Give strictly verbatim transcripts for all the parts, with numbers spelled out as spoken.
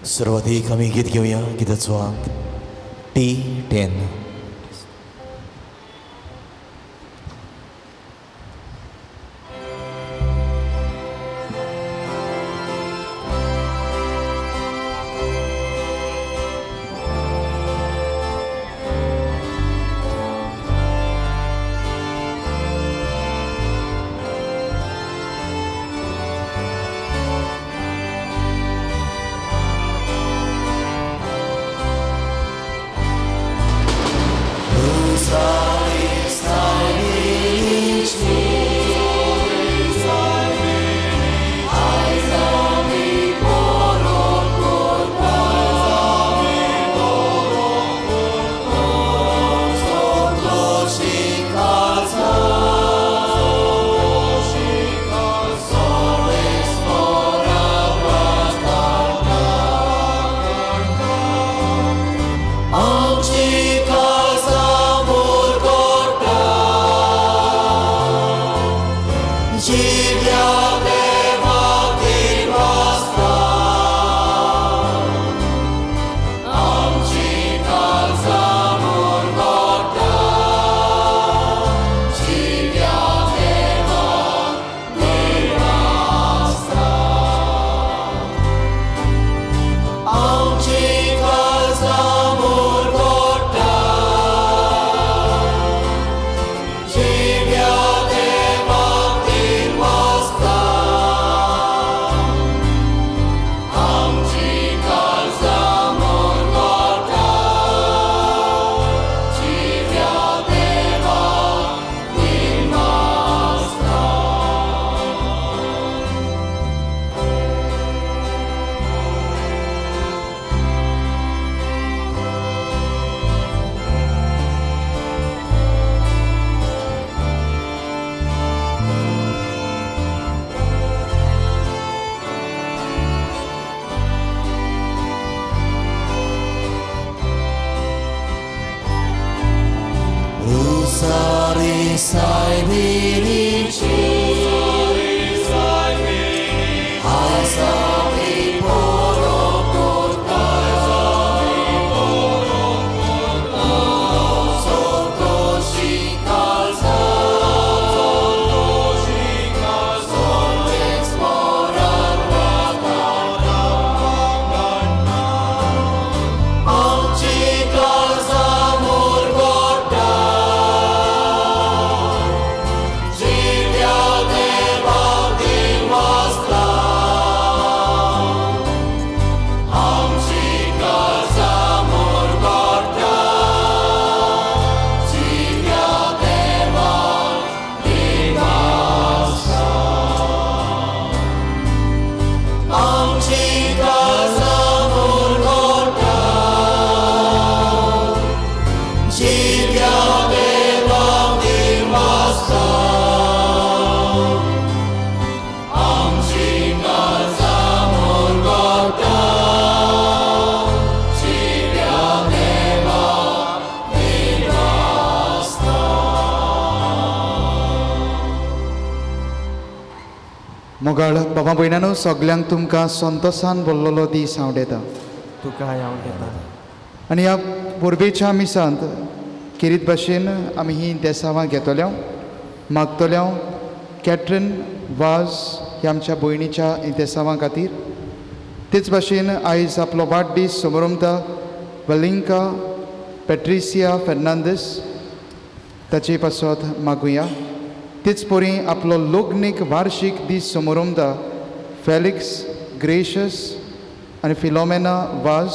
सर्वाधिक आम्ही गीत घेऊया. गीताचो अंक टी टेन. मोगाळ बाबा भयणानो सगल्यांक तुमकां संतोषान भरलेलो दीस हांव दिता. तुका हांव दिता. आनी ह्या परबेच्या मिसांत किरीत भाशेन आमी ही देसावां घेतल्यो मागतल्यो. कॅट्रीन वाज ह्या आमच्या भयणीच्या देसावां खातीर. तेच भाशेन आयज आपलो वाडदीस समारंभता वेलिंका पेट्रिसिया फेर्नांदीस ताचे पासत मागुया. तेच परी आपलो लग्नीक वार्षिक दीस समारंभता फेलिक्स ग्रेशियस आनी फिलोमेना वाज.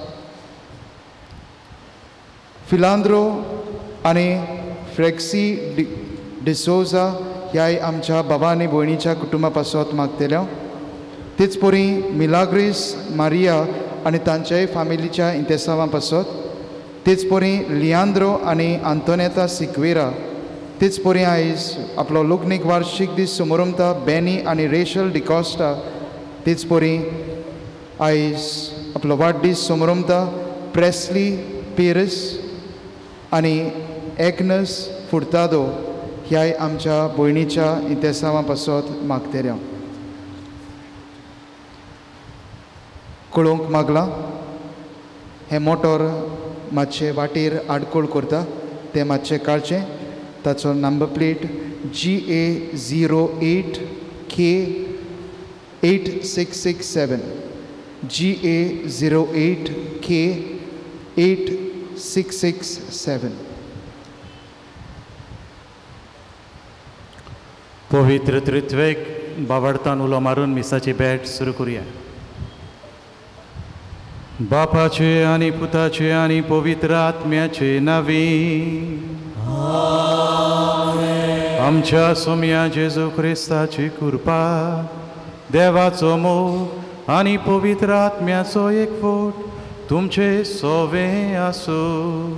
फिलांद्रो आनी फ्रेक्सी डि डिसोजा ह्याय आमच्या बाबा आनी भयणीच्या कुटुंबा पासत मागतल्यो. तेच परी मिलाग्रीस मारिया आनी तांच्याय फॅमिलीच्या इंतेसावां पासत. तेच परी लियांद्रो आनी आंतोनेता सिक्वेरा. तेच परी आयज आपलो लग्नीक वार्षिक दीस समारंभता बेनी आनी रेशल डिकॉस्टा. तेच परी आयज आपलो वाडदीस समारंभता प्रेस्ली पेरिस आनी एग्नस फुर्तादो ह्याय आमच्या भयणीच्या इंतेसावां पासत मागतल्यो. कळोवंक मागला हें मोटोर मातशें वाटेर आडकोळ करता तें मातशें काडचें ताचो number plate G A zero eight K eight six six seven G A zero eight K eight six six seven. पवित्र त्रित्वेक बावडतान उलो मारून मिसाची भेट सुरू करुया. बापाचे आनी पुताचे आनी पवित्र आत्म्याचे नांवी आमच्या सोम्या जेजू क्रिस्ताची कृपा देवाचो मोग आनी पवित्र आत्म्याचो एकवट तुमचे सोवे आसूं.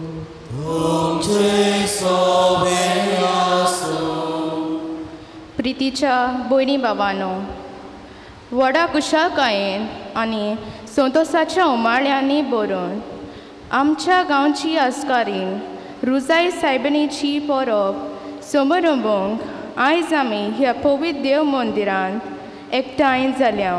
तुमचे सोवे आसूं. प्रितीच्या भयणी भावांनो, व्हडा कुशळकायेन आनी संतोशाच्या उमाळ्यांनी भरून आमच्या गांवची आस्कारीन रुजाई सायबिणीची परब समारंभांक आयज आमी ह्या पवित्र देव मंदिरांत एकठांय जाल्या.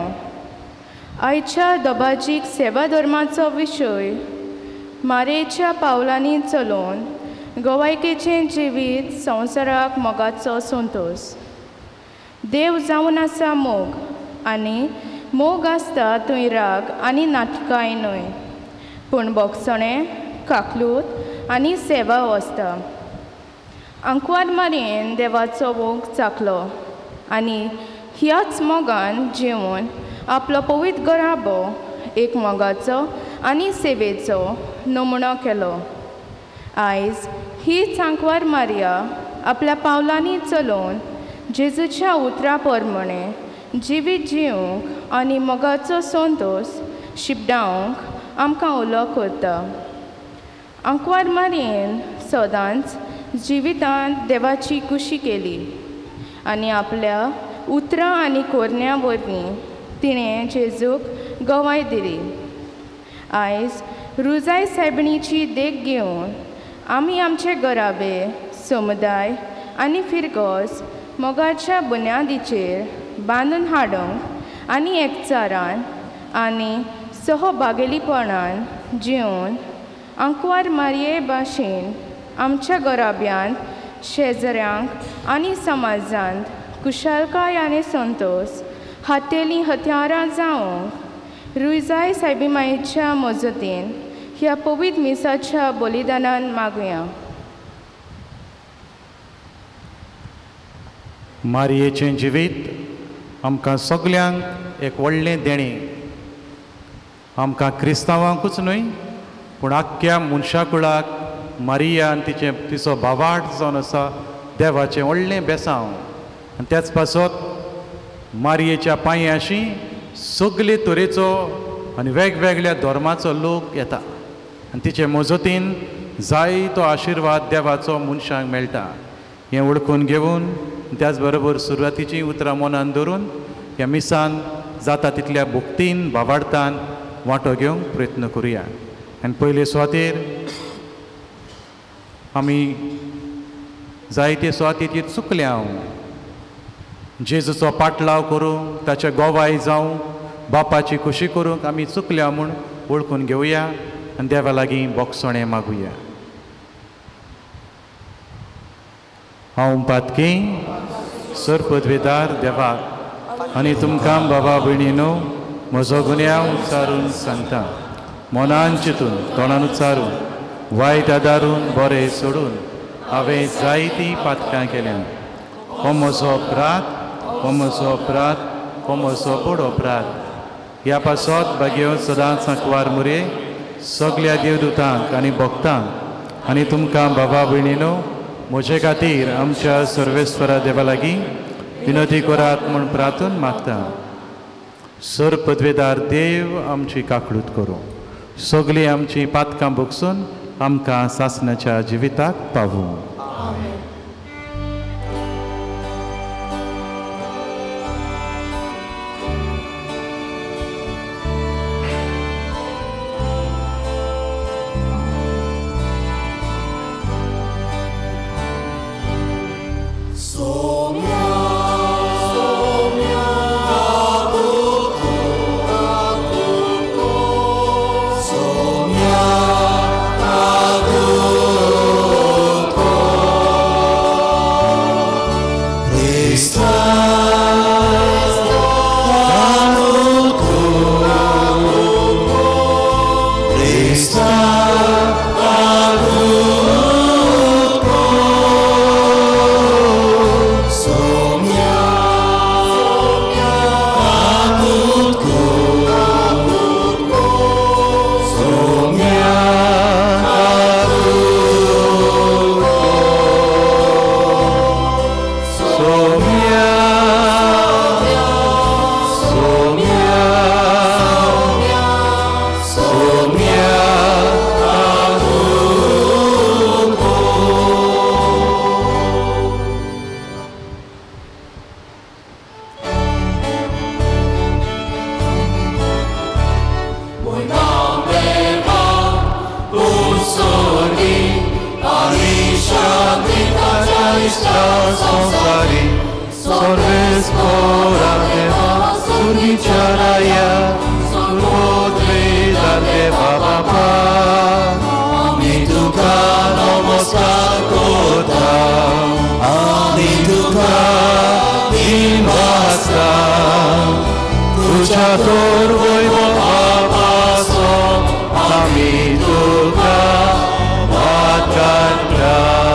आयच्या दोबाजीक सेवा धर्माचो विशय मारेच्या पावलांनी चलोवन गोवायकेचें जिवीत संवसाराक मोगाचो संतोश. देव जावन आसा मोग आनी मोग आसता थंय राग आनी नाटकाय न्हय पूण बोगसणें काकलूत आनी सेवा आसता. अंकवार मारयेन देवाचो मोग चाखलो आनी ह्याच मोगान जिवन आपलो पवित्र घराबो एक मोगाचो आनी सेवेचो नमुनो केलो. आयज हीच अंकवार मारिया आपल्या पावलांनी चलोवन जेजूच्या उतरा प्रमाणे जिवीत जिवंक आनी मोगाचो संतोश शिपडावंक आमकां उलो करता. अंकवार मारयेन सदांच जिवितांत देवाची कुशी केली आनी आपल्या उतरां आनी कोरन्यां वरवीं तिणें जेजूक गवाय दिली. आयज रुजाय सायबिणीची देख घेवन आमी आमचे घराबे समुदाय आनी फिरगोस मोगाच्या बुन्यादीचेर बांदून हाडूंक आनी एकचारान आनी सहभागिलीपणान जिवन अंकवार मारये भाशेन आमच्या घराब्यांत शेजाऱ्यांक आनी समाजांत कुशळकाय आनी संतोश हातेलीं हत्यारां जावंक रुजाय सायबीमायेच्या मजतीन ह्या पवित्र मिसाच्या बलिदानान मागुया. मारयेचें जिवीत आमकां सगल्यांक एक व्हडलें देणें. आमकां क्रिस्तांवांकूच न्हय पूण आख्ख्या मनशाकुळाक मारिया आनी तिचे तिचो भावार्थ जावन आसा देवाचें व्हडलें बेसांव. आनी त्याच पासत मारयेच्या पांयाशी सगले तरेचो आनी वेगवेगळ्या धर्माचो लोक येता आनी तिचे मजतीन जायतो आशिर्वाद देवाचो मनशांक मेळटा. हें वळखून घेवन त्याच बरोबर सुरवातीची उतरां मनान धरून ह्या मिसान जाता तितल्या भुक्तीन भावार्थान वांटो घेवंक प्रयत्न करुया. आनी पयले सुवातेर आमी जायते सुवातेचेर चुकले हांव जेजूचो पाटलाव करूंक ताचे गोवाय जावं बापाची खुशी करूंक आमी चुकल्या म्हूण वळखून घेवया आनी देवा लागीं बोगसणें मागुया. हांव पातकी सर पदवेदार देवाक आनी तुमकां बाबा भयणीनो म्हजो गुन्यांव उच्चारून सांगता. मनान चिंतून तोंडान उच्चारून वायट आदारून बरें सोडून हांवें जायतीं पातकां केल्यां. हो म्हजो अपराध, हो म्हजो अपराध, हो म्हजो व्हड अपराध. ह्या पासत भाग्यो सदांच सांकवार मुरे सगल्या देवदूतांक आनी भक्तांक आनी तुमकां बाबा भयणीनो म्हजे खातीर आमच्या सर्वेस्वरा देवा लागीं विनोदी करात म्हूण प्रार्थून मागता. सर पदवेदार देव आमची काकळूत करूं. सगळीं आमची पातकां भोगसून आमकां सासणाच्या जिविताक पावूं. Soumya, Soumya, Kakutu, Kakutu. istra संसारी Sarves pora deva survicharaya survodveda deva baba ami tuka namaskar kota ami tuka dinvasta tuja torvoivo abaso ami tuka vakatra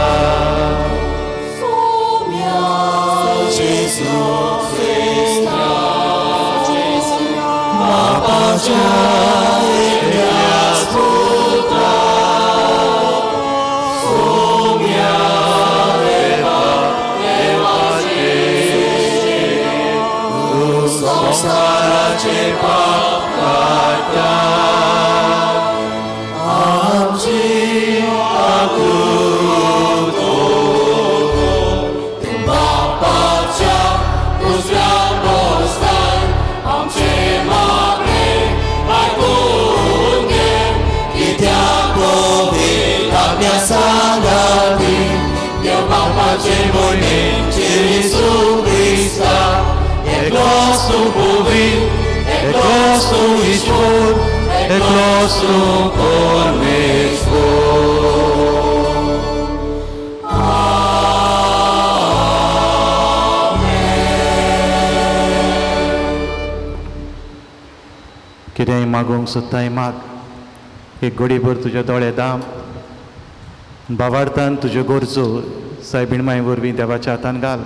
कितेंय मागूंक सोदताय माग एक घडीभर तुजे दोळे दाम भावार्थान तुज्यो गरजो सायबीण माय वरवीं देवाच्या हातान घाल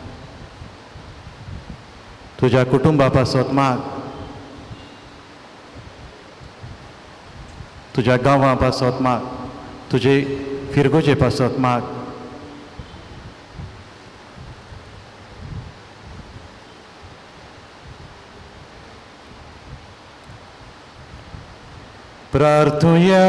तुज्या कुटुंबा पासत माग तुज्या गांवां पासत माग तुजे फिरगोचे पासत माग प्रार्थुया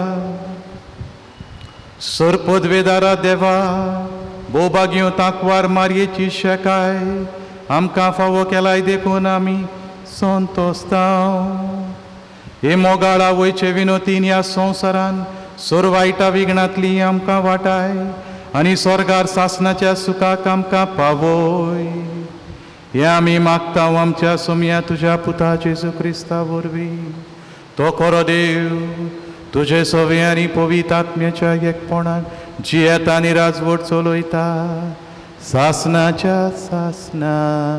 सोरपोदवेदारा देवा बोबाग्यो तांकवार मारयेची शेकाय आमकां फावो केलाय देखून आमी संतोस्तांव हे मोगाळा वयचे विनोतीन ह्या संवसारान सोर वायटा विघ्नांतली आमकां वाटाय आनी स्वर्गार सासनाच्या सुखाक आमकां पावय हे आमी मागता आमच्या सोम्या तुज्या पुता जेजू क्रिस्ता वरवीं तो खरो देव तुजे सवे आनी पवित्र आत्म्याच्या एकपणाक जियेता आनी राजवट चलयता सासनाच्या सासना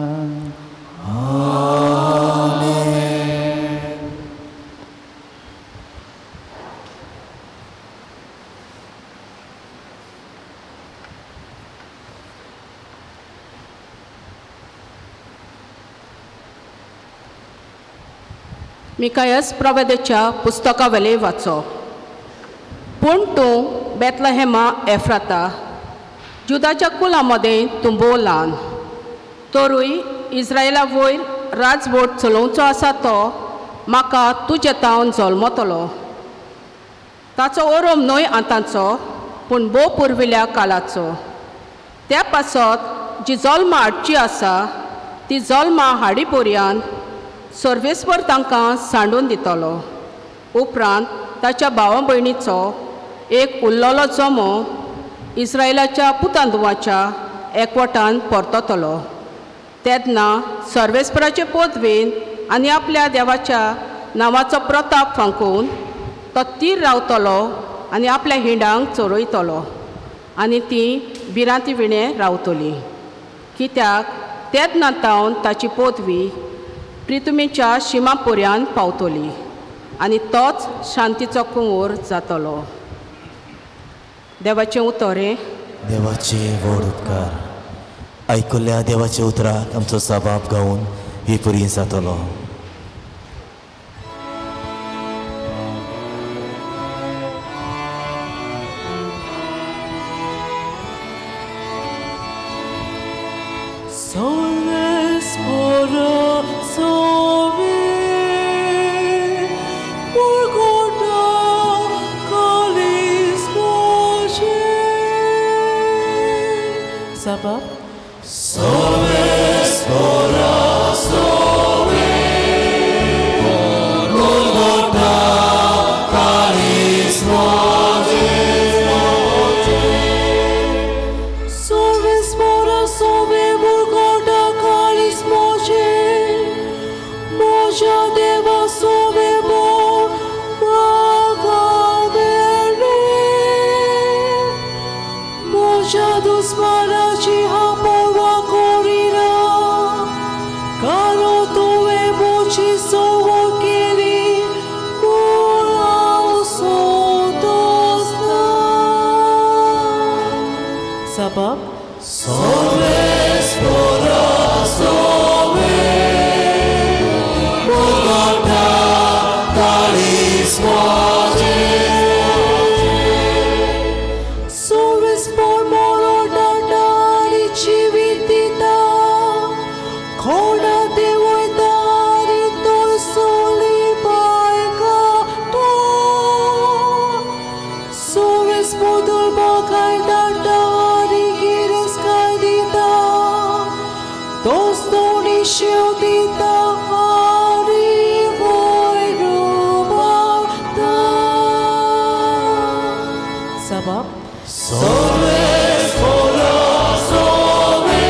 मिकायास प्रवेदेच्या पुस्तका वेले वाचो पूण तूं बेतलहेमा एफ्राता जुदाच्या कुला मदें तूं भोव ल्हान तोरूय इस्रायला वयर राजवट चलोवचो आसा तो म्हाका तुजे तावन जल्मतलो ताचो ओरोम न्हय आतांचो पूण भोव पुर्विल्ल्या काळाचो त्या पासत जी जल्मां हाडची आसा ती जल्मां हाडी पर्यंत सर्वेस्वर तांकां सांडून दितलो उपरांत ताच्या भावा भयणीचो एक उरलोलो जमो इस्रायलाच्या पुतांदुवाच्या एकवटान परततलो तेन्ना सर्वेस्पराचे पदवेन आनी आपल्या देवाच्या नांवाचो प्रताप फांकून तो तीर रावतलो आनी आपल्या हिंडांक चोरयतलो आनी ती भिरांती विणें रावतली कित्याक तेन्ना तावन ताची पदवी प्रितुमेच्या शिमा पर्यंत पावतली आनी तोच शांतीचो कुंवर जातलो देवाचें उतोरें देवाचे व्हड उपकार आयकुल्ल्या देवाचे उतराक आमचो सबाब गावून ही पुरी जातलो Sabah. Soles pora sobe, Golgotha caris moje. sabab Sorbes corazón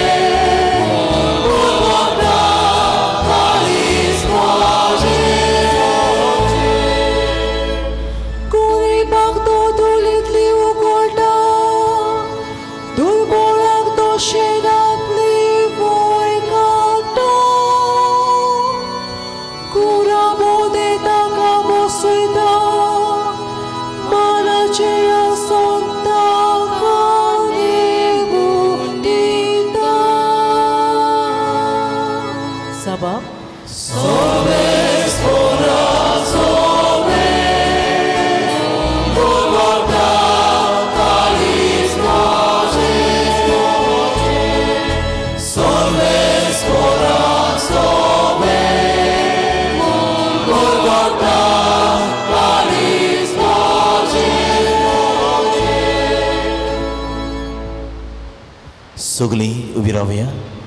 sabab Sorbes corazón guarda carisma Sorbes corazón guarda carisma सगळीं उबी रावया.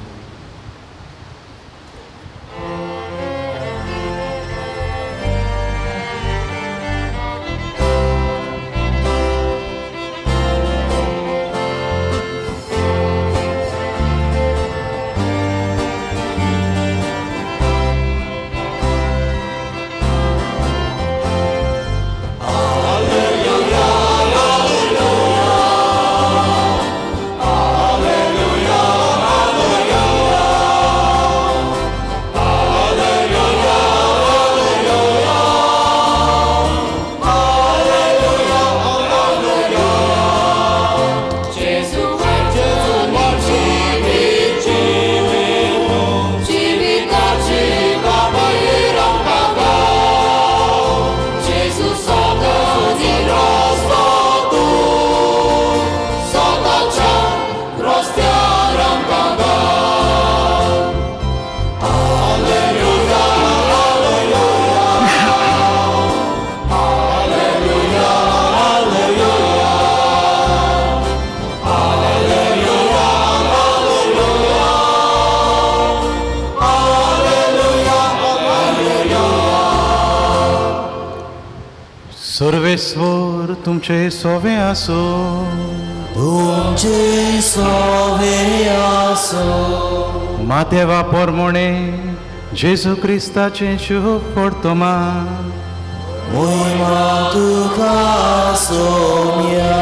सर्वेश्वर तुमचे सोवे आसो. तुमचे सोवे आसो. मातेवा पोरमोणे जेजू क्रिस्ताचे शुभ फोडतोमा. मोहिमा तुका सोम्या.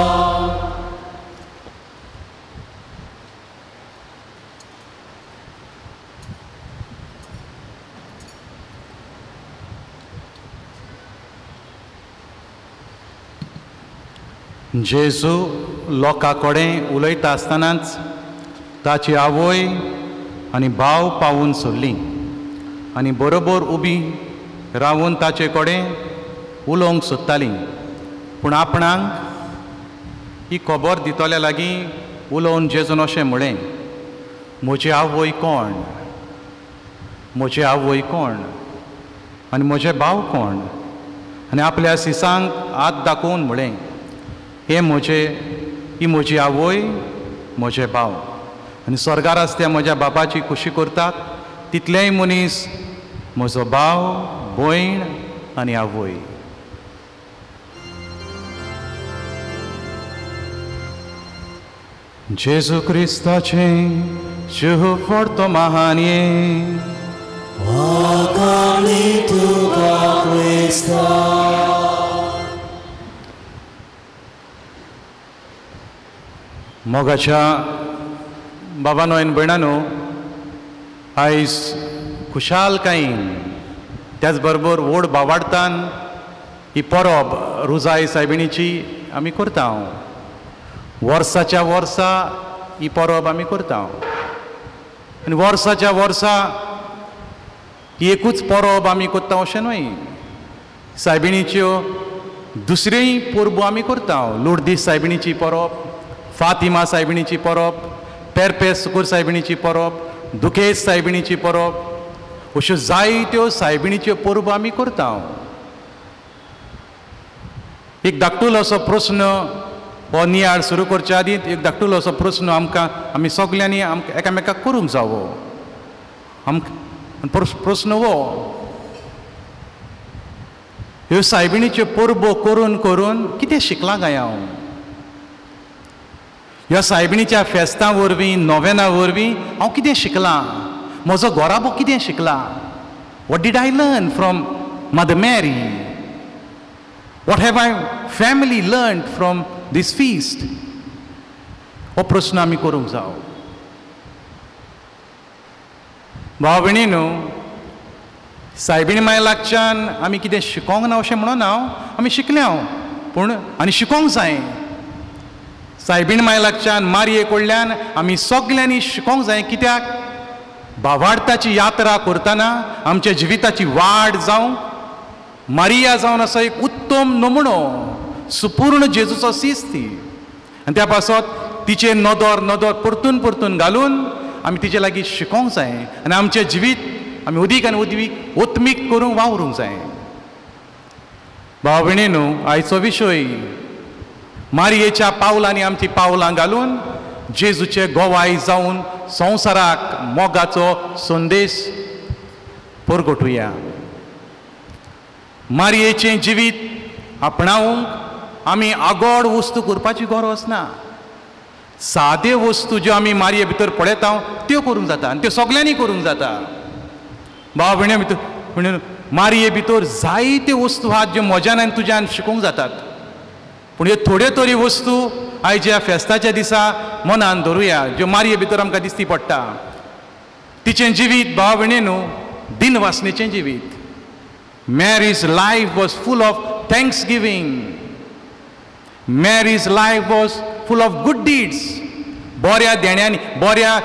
जेजू लोकां कडेन उलयता आसतनाच ताची आवय आनी भाव पावून सोडलीं आनी बरोबर उबी रावून ताचे कडेन उलोवंक सोदतालीं. पूण आपणाक ही खबर दितल्या लागीं उलोवन जेजून अशें म्हळें, म्हजी आवय कोण, म्हजी आवय कोण आनी म्हजे भाव कोण. आनी आपल्या सिसांक हात दाखोवन म्हळें, हे म्हजे ही म्हजी आवय, म्हजे भाव. आनी स्वर्गार आसत्या म्हज्या बापाची खुशी करतात तितलेय मनीस म्हजो भाव, भयण आनी आवय. जेजू क्रिस्ताचे शुभ फोडतो महान्ये. वाकाळी तुका क्रिस्ता. मोगाच्या बाबानो आनी भयणानो, आयज खुशालकायेन त्याच बरोबर व्हड बावाडतान ही परब रुजाय सायबिणीची आमी करता. वर्साच्या वर्सा ही परब आमी करता आनी वर्साच्या वर्सा ही एकूच परब आमी करता अशें न्हय. सायबिणीच्यो दुसऱ्योय परबो आमी करता. लोर्दी सायबिणीची परब, फातिमा सायबिणीची परब, पेरपेस सुकूर सायबिणीची परब, दुखेज सायबिणीची परब, अश्यो जायत्यो सायबिणीच्यो परबो आमी करता. एक धाकटूलो असो प्रस्न हो नियाळ सुरू करच्या आदीं एक धाकटूलो असो प्रस्न आमकां आमी सगल्यांनी आमकां एकामेकाक करूंक जावो. आमकां प्रस्न हो, ह्यो सायबिणीच्यो परबो करून करून कितें शिकलां काय हांव? ह्या सायबिणीच्या फेस्तां वरवीं नोवेना वरवीं हांव कितें शिकलां? म्हजो घोराबो कितें शिकला? What did I learn from Mother Mary? What have I family learn from this feast? हो प्रश्न आमी करूंक जाय. भाव भयणीनो, सायबिणी मायलाकच्यान आमी कितें शिकोंक ना अशें म्हणून हांव आमी शिकल्या पूण आनी शिकोंक जाय. सायबीण मायलाकच्यान मारये कडल्यान आमी सगल्यांनी शिकोंक जाय. कित्याक भावार्थाची यात्रा करतना आमच्या जिविताची वाड जावं मारिया जावन असो एक उत्तम नमुनो सुपूर्ण जेजूचो सीस ती. आनी त्या पासत तिचे नदर नदर परतून परतून घालून आमी तिचे लागीं शिकोंक जाय आनी आमचें जिवीत आमी अदीक आनी अदीक ओत्मीक करूंक वावरूंक जाय. भाव भयणीनो, आयचो विशय मारयेच्या पावलांनी आमची पावलां घालून जेजूचे गोवाय जावन संवसाराक मोगाचो संदेश परगटुया. मारयेचें जिवीत आपणावंक आमी आगोड वस्तू करपाची गरज ना. सादे वस्तू ज्यो आमी मारये भितर पळयता त्यो करूंक जाता आनी त्यो सगल्यांनी करूंक जाता. भाव भयणी भितर म्हणून मारये भितर जायत्यो वस्तू आहात ज्यो म्हज्यान आनी तुज्यान शिकूंक जातात. पूण ह्यो थोड्यो तरी वस्तू आयज ह्या फेस्ताच्या दिसा मनान धरुया ज्यो मारये भितर आमकां दिसती पडटा. तिचें जिवीत भाव भयणीनो दिनवासनेचें जिवीत. Mary's life was full of thanksgiving. Mary's life was full of good deeds. बऱ्या देण्यांनी बऱ्या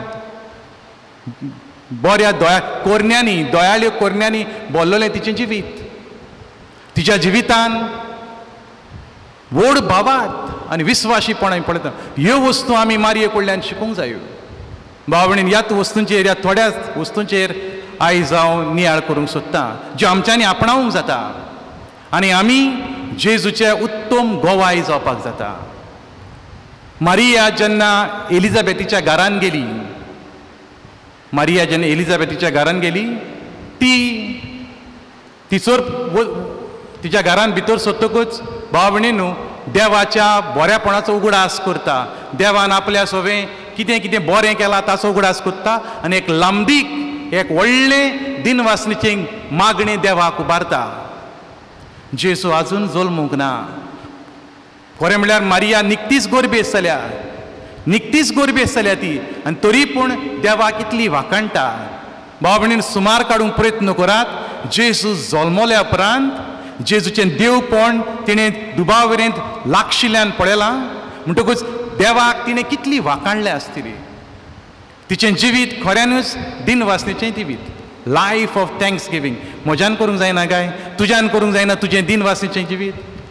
बऱ्या दोया कोरण्यांनी दोयाळ्यो कोरण्यांनी भरलेलें तिचें जिवीत. तिच्या जिवितान व्हड भावात आनी विस्वाशीपणां पळयता. ह्यो वस्तू आमी मारये कडल्यान शिकूंक जायो. भाव भयणीन, ह्याच वस्तूंचेर ह्या थोड्याच वस्तूंचेर आयज हांव नियाळ करूंक सोदतां ज्यो आमच्यांनी आपणावंक जाता आनी आमी जेजूचे उत्तम गोवाय जावपाक जाता. मारिया जेन्ना एलिझाबेथीच्या घरान गेली मारिया जेन्ना एलिझाबेथीच्या घरान गेली ती तिचोर तिच्या घरान भितर सोदतकूच भाव भयणीनो देवाच्या बऱ्यापणाचो उगडास करता. देवान आपल्या सगळें कितें कितें बरें केलां ताचो उगडास करता आनी एक लांबीक एक व्हडलें दिनवासनेचें मागणें देवाक उबारता. जेजू आजून जल्मूंक ना. खरें म्हळ्यार मारिया निकतीच गोरबेस जाल्या निकतीच गोरबेस जाल्या ती आनी तरी पूण देवाक इतली वाकणटा. भाव भयणीन, सुमार काडूंक प्रयत्न करात. जेजू जल्मल्या उपरांत जेजूचें देवपण तिणें दुबावरेंत लागशिल्ल्यान पळयलां म्हणटकूच देवाक तिणें कितली वाखाणल्या आसतली. तिचें जिवीत खऱ्यानूच दिनवासनेचें जिवीत. Life of thanksgiving. म्हज्यान करूंक जायना काय? तुज्यान करूंक जायना तुजें दिनवासनेचें जिवीत?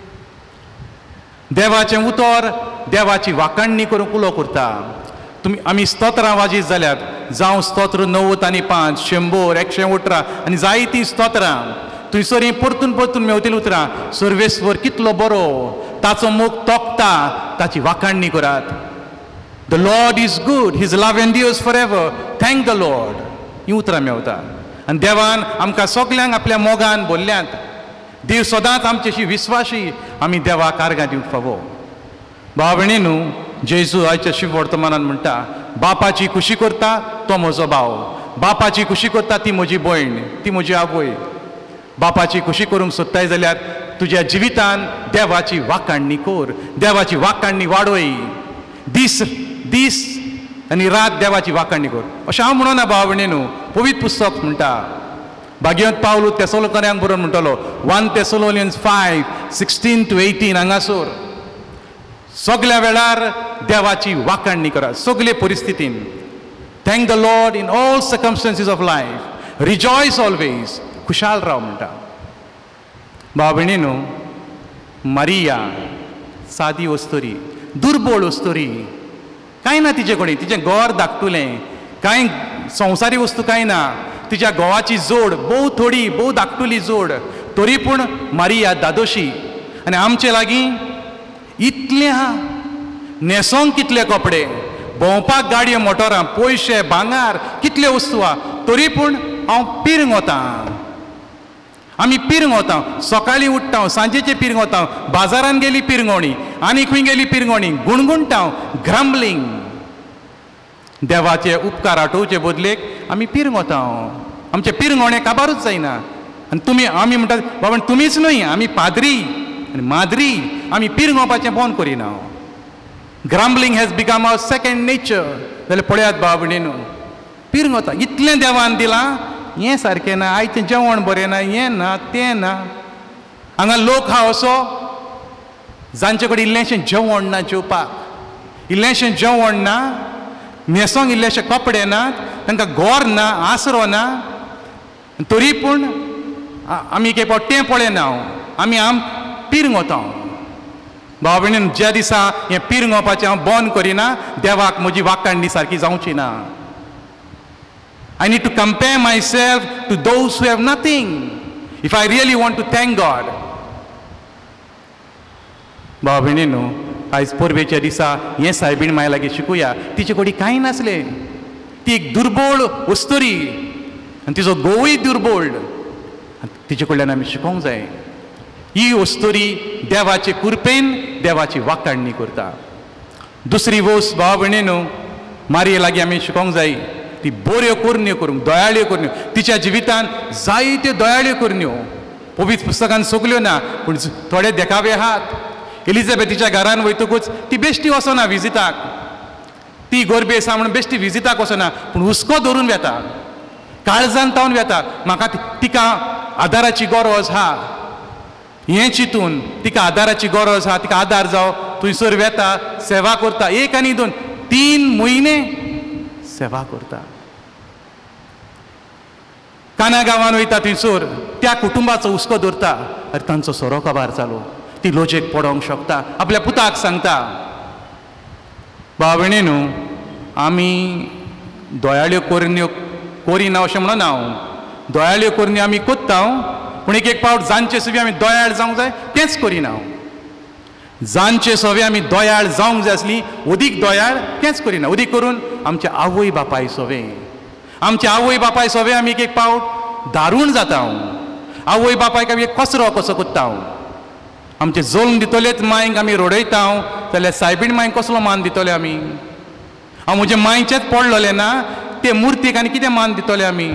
देवाचें उतर देवाची वाखाणणी करूंक उलो करता. तुमी आमी स्तोत्रां वाजीत जाल्यात जावं स्तोत्र णव्वद आनी पांच शंबर एकशें अठरा आनी जायतीं स्तोत्रां थंयसर ही परतून परतून मेवतलीं उतरां. सर्वेस्वर कितलो बरो, ताचो मोग तोखता, ताची वाखाणणी करात. The Lord is good, His love endures forever. Thank the Lord. ही उतरां मेवता आनी देवान आमकां सगल्यांक आपल्या मोगान भरल्यांत. देव सदांच आमचेशी विस्वाशी. आमी देवाक आर्गां दिवंक फावो. भाव भयणीनो, जेजू आयच्या शिव वर्तमानान म्हणटा बापाची खुशी करता तो म्हजो भाव. बापाची खुशी करता ती म्हजी भयण, ती म्हजी आवय. बापाची खुशी करूंक सोदताय जाल्यार तुज्या जिवितान देवाची वाखाणणी कर. देवाची वाखाणणी वाडय. दीस दीस आनी रात देवाची वाखाणणी कर अशें हांव म्हणना. भाव भयणीनो, पवित्र पुस्तक म्हणटा भाग्यवंत पावलू तेसलोनिकल्यांक बरोवन म्हणटलो one Thessalonians five sixteen to eighteen हांगासर सगल्या वेळार देवाची वाखाणणी करा. सगळे परिस्थितीन. Thank the Lord in all circumstances of life. Rejoice always. खुशाल राव म्हणटा. भाव भयणीनो, मारिया सादी वस्तोरी, दुर्बळ वस्तोरी, कांय ना तिचे कडेन. तिचें घर धाकटुलें, कांय संवसारी वस्तू कांय ना. तिच्या घोवाची जोड भोव थोडी, भोव धाकटुली जोड, तरी पूण मारिया दादोशी. आनी आमचे लागीं इतलें आहा. न्हेसोंक कितले कपडे, भोंवपाक गाडयो मोटरां, पयशे भांगार, कितले वस्तू आहा, तरी पूण हांव पिरंग वतां. आमी पिरंगोता सकाळीं उठ्ठा सांजेचे पिरंगोता बाजारान गेली पिरंगोणी आनी खंय गेली पिरंगोणी गुणगुणटा ग्रम्बलिंग देवाचे उपकार आठोवचे बदलेक आमी पिरंगोता आमचे पिरंगोणे काबारूच जायना आनी तुमी आमी म्हणटात बाबा तुमीच न्हय आमी पाद्री आनी माद्री आमी पिरंगोवपाचें बंद करिना grumbling has become our second nature जाल्यार पळयात भाव भयणीनो पिरंगोता इतलें देवान दिलां हें सारकें ना आयचें जेवण बरें ना हें ना तें ना हांगा लोक हा असो जांचे कडेन इल्लेंशें जेवण ना जेवपाक इल्लेंशें जेवण ना न्हेसोंक इल्लेशे कपडे नात तांकां घर ना आसरो ना तरी पूण आमी एक फावट तें पळयना आमी आम पिरंगोता भाव भयणीन ज्या दिसा हें पिरंगोवपाचें हांव बंद करिना देवाक म्हजी वाखाणणी सारकी जावची ना I need to compare myself to those who have nothing if I really want to thank God. भाव भयणीनो आयज पोरबेच्या दिसा हें सायबीण माय लागीं शिकुया तिचे कडेन कांय नासलें ती एक दुर्बळ वस्तुरी आनी तिजो घोवूय दुर्बळ तिचे कडल्यान आमी शिकोवंक जाय ही वस्तुरी देवाचे कृपेन देवाची वाखाणणी करता दुसरी वस्त भाव भयणीनो मारये लागीं आमी शिकोवंक जाय ती बऱ्यो कुरण्यो करूंक दयाळ्यो कुरण्यो तिच्या जिवितान जायत्यो दयाळ्यो कुरण्यो पवित्र पुस्तकान सगल्यो ना पूण थोडे देखावे आहात एलिझाबेथीच्या घरान वयतकूच ती बेश्टी वचना विजिताक ती गोरबे आसा म्हणून बेश्टी विजिताक वचना पूण हुस्को धरून वेता काळजान तावन वेता म्हाका तिका आदाराची गरज आहा हें चिंतून तिका आदाराची गरज आहा तिका आदार जावं थंयसर वेता सेवा करता एक आनी दोन तीन म्हयने सेवा करता काना गांवान वयता थंयसर त्या कुटुंबाचो हुस्को धरता अरे तांचो सोरो काबार चालू ती लोजेक पडोवंक शकता आपल्या पुताक सांगता भाव भयणीनो आमी दयाळ्यो कुरण्यो करिना अशें म्हणून हांव दयाळ्यो कुरण्यो आमी कोत्ता पूण एक एक पावट जांचे सवी आमी दयाळ जावंक जाय तेंच करिना जांचे सवे आमी दयाळ जावंक जाय आसली अदीक दयाळ तेंच करिना अदीक करून आमच्या आवय बापाय सवे आमच्या आवय बापाय सवे आमी एक एक पावट दारूण जाता आवय बापायक आमी एक कसरो कसो कोत्ता आमचे जल्म दितलेच मांयक आमी रडयता जाल्यार सायबीण मांयक कसलो मान दितले आमी हांव म्हजे मांयचेच पडलोले ना ते मुर्तीक आनी कितें मान दितले आमी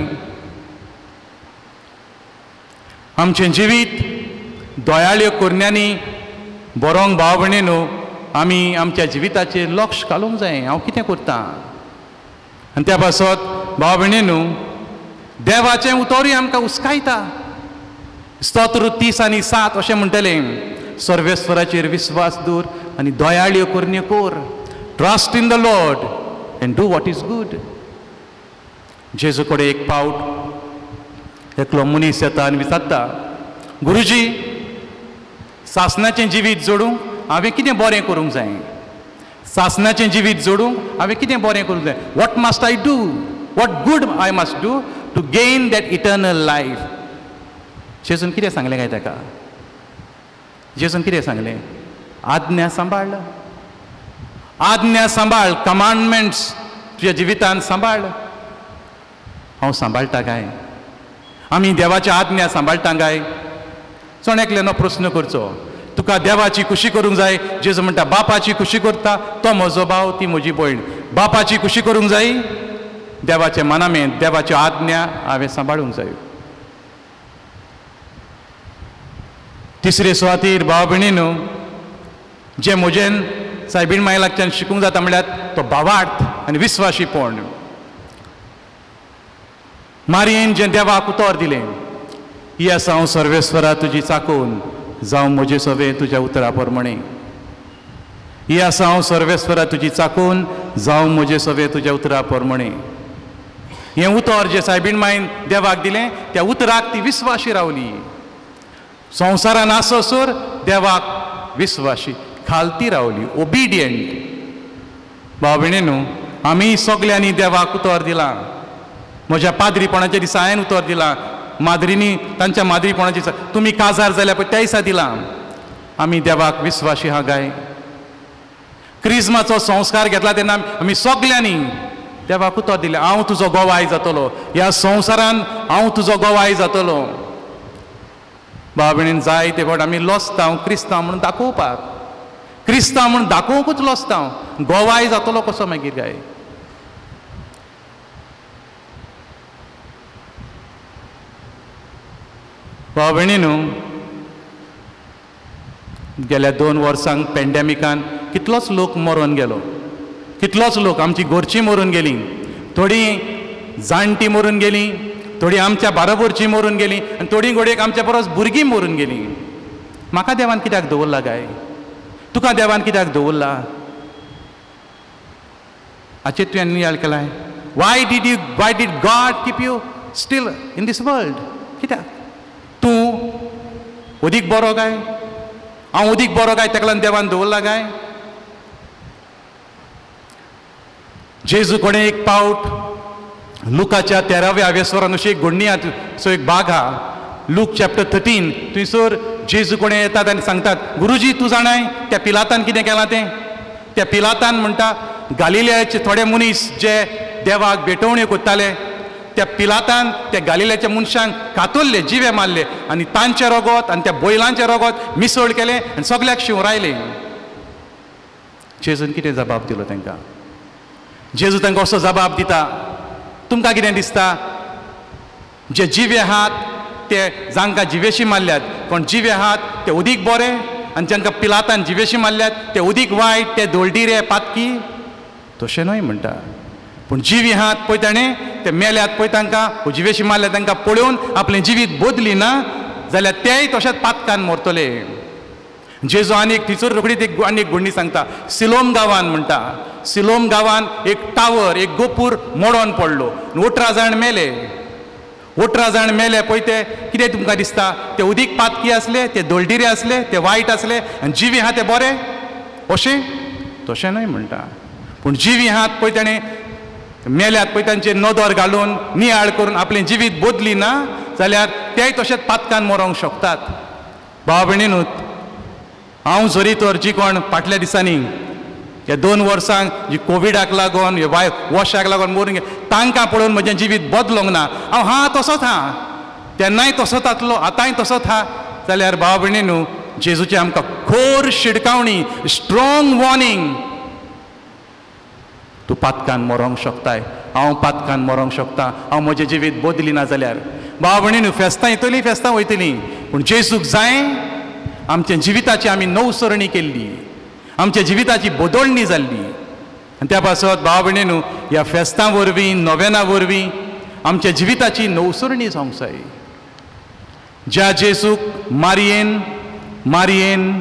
आमचें जिवीत दयाळ्यो कुरण्यांनी बरोंक भाव भयणीनो आमी आमच्या जिविताचेर लक्ष घालूंक जाय हांव कितें करतां आनी त्या पासत भाव भयणीनो देवाचें उतरूय आमकां हुस्कायता स्तोत्र तीस आनी सात अशें म्हणटलें सर्वेस्वराचेर विस्वास दवर आनी दयाळ्यो कुरण्यो कोर trust in the Lord and do what is good जेजू कडेन एक पावट एकलो मनीस येता आनी विचारता गुरुजी सासणाचें जिवीत जोडूंक हांवें कितें बरें करूंक जाय सासणाचें जिवीत जोडूंक हांवें कितें बरें करूंक जाय what must I do what good I must do to gain that eternal life जेजून कितें सांगलें काय ताका जेजून कितें सांगलें आज्ञा सांबाळ आज्ञा सांबाळ कमांडमेंट्स तुज्या जिवितान सांबाळ हांव सांबाळटा काय आमी देवाच्या आज्ञा सांबाळटा काय चोणेकल्यान प्रश्न करचो तुका देवाची खुशी करूंक जाय जेजू म्हणटा बापाची खुशी करता तो म्हजो भाव ती म्हजी भयण बापाची खुशी करूंक जाय देवाचें मनामें देवाच्यो आज्ञा हांवें सांबाळूंक जाय तिसरे सुवातेर भाव भयणीनो जे म्हजेन सायबीण माय लागच्यान शिकूंक जाता म्हळ्यार तो भावार्थ आनी विस्वाशीपण मारयेन जें देवाक उतर दिलें ही आसा हांव सर्वेस्वरा तुजी चाकोन जावं म्हजे सवे तुज्या उतरा प्रमाणे ही आसा हांव सर्वेस्वरा तुजी चाकोन जावं म्हजे सवे तुज्या उतरा प्रमाणे हें उतर जें सायबीण मायन देवाक दिलें त्या उतराक ती विस्वाशी रावली संवसारान आसोसर देवाक विस्वाशी खालती रावली ओबिडियंट भाव भयणीनो आमी सगल्यांनी देवाक उतर दिलां म्हज्या पाद्रीपणाच्या दिसा हांवें उतर दिलां माद्रीनी तांच्या माद्रीपणाच्या दिसा तुमी काजार जाल्यार पळय त्या दिसा दिलां आमी देवाक विस्वाशी आहा काय क्रिस्माचो संस्कार घेतला तेन्ना आमी सगल्यांनी देवाक उतर दिलें हांव तुजो गोवाय जातलो ह्या संवसारान हांव तुजो गोवाय जातलो भाव भयणीन जायते फावट आमी लोसतांव क्रिस्तांव म्हणून दाखोवपाक, क्रिस्तांव म्हणून दाखोवंकूच लोसतांव. गोवाय जातलो कसो मागीर काय? भाव भयणीनो, गेल्या दोन वर्सांक पॅन्डेमिकान कितलोच लोक मरून गेलो, कितलोच लोक आमची घरचीं मरून गेलीं, थोडीं जाणटीं मरून गेलीं, थोडीं आमच्या बाराबरचीं मरून गेलीं, आनी थोडीं घोडयेक आमच्या परस भुरगीं मरून गेलीं. म्हाका देवान कित्याक दवरला काय? तुका देवान कित्याक दवरला? हाचेर तुवें नियाळ केलाय? Why did you why did God keep you still in this world? कित्याक? तूं अदीक बरो काय? हांव अदीक बरो काय तेका लागून देवान दवरला काय? जेजू कोणें एक पावट लुकाच्या तेराव्या वेसोरान अशी एक घडणी आहा, सो एक भाग आहा लूक चॅप्टर थर्टीन. थंयसर जेजू कोणें येतात आनी सांगतात, गुरुजी तूं जाणाय त्या पिलातान कितें केलां तें? त्या पिलातान म्हणटा गालिलेयाचे थोडे मनीस जे देवाक भेटवण्यो कोत्ताले, त्या पिलातान त्या गालिलेच्या मनशांक कातरले, जिवे मारले आनी तांचे रगत आनी त्या बैलांचे रगत मिसळ केलें आनी सगल्याक शिंवरायलें. जेजून कितें जबाब दिलो तांकां? जेजू तांकां असो जबाब दिता. तुमकां कितें दिसता? जे जिवे आहात ते जांकां जिवेशी मारल्यात, कोण जिवे आहात ते उदीक बरे आनी जांकां पिलातान जिवेशी मारल्यात ते उदीक वायट, ते दोलटिरे पातकी? तशें न्हय म्हणटा. पूण जिवी आहात पळय ताणें ते मेल्यात पळय तांकां, जिवेशी मारल्यात तांकां पळोवन आपलें जिवीत बदली ना जाल्यार तेय तशेंच पातकान मरतले. जेजू आनी एक थंयसर रोखडीच एक आनी एक घडणी सांगता. सिलोम गांवान म्हणटा, सिलोम गांवान एक टावर, एक गोपूर मोडोन पडलो, अठरा जाण मेले. अठरा जाण मेले पळय ते कितें तुमकां दिसता? ते उदीक पातकी आसले, ते दोलटिरे आसले, ते वायट आसले आनी जिवी आहा ते बरे? अशें तशें न्हय म्हणटा. पूण जिवी आहात पळय ताणें मेल्यात पळय तांचेर नदर घालून नियाळ करून आपलें जिवीत बदली ना जाल्यार तेय तशेंच पातकान मरोंक शकतात. भाव भयणीनो, हांव जरी तर जी कोण फाटल्या दिसांनी ह्या दोन वर्सांक जी कोविडाक लागून हे वाय वॉशाक लागून मरून गेले तांकां पळोवन म्हजें जिवीत बदलोंक ना. हांव हा तसोच हा, तेन्नाय तसोच आसलो, आतांय तसोच हा. जाल्यार भाव भयणीनो, जेजूची आमकां खोर शिडकावणी, स्ट्रॉंग वॉर्निंग. तूं पातकान मरोंक शकताय, हांव पातकान मरोंक शकता, हांव म्हजें जिवीत बदली ना जाल्यार. भाव भयणीनो, फेस्तां येतलीं फेस्तां वयतलीं, पूण जेजूक जाय आमच्या जिविताची आमी नवसरणी केल्ली, आमच्या जिविताची बदलणी जाल्ली. आनी त्या पासत भाव भयणीनो, ह्या फेस्तां वरवीं नोवेना वरवीं आमच्या जिविताची नवसरणी जावंक जाय. ज्या जेजूक मारयेन मारयेन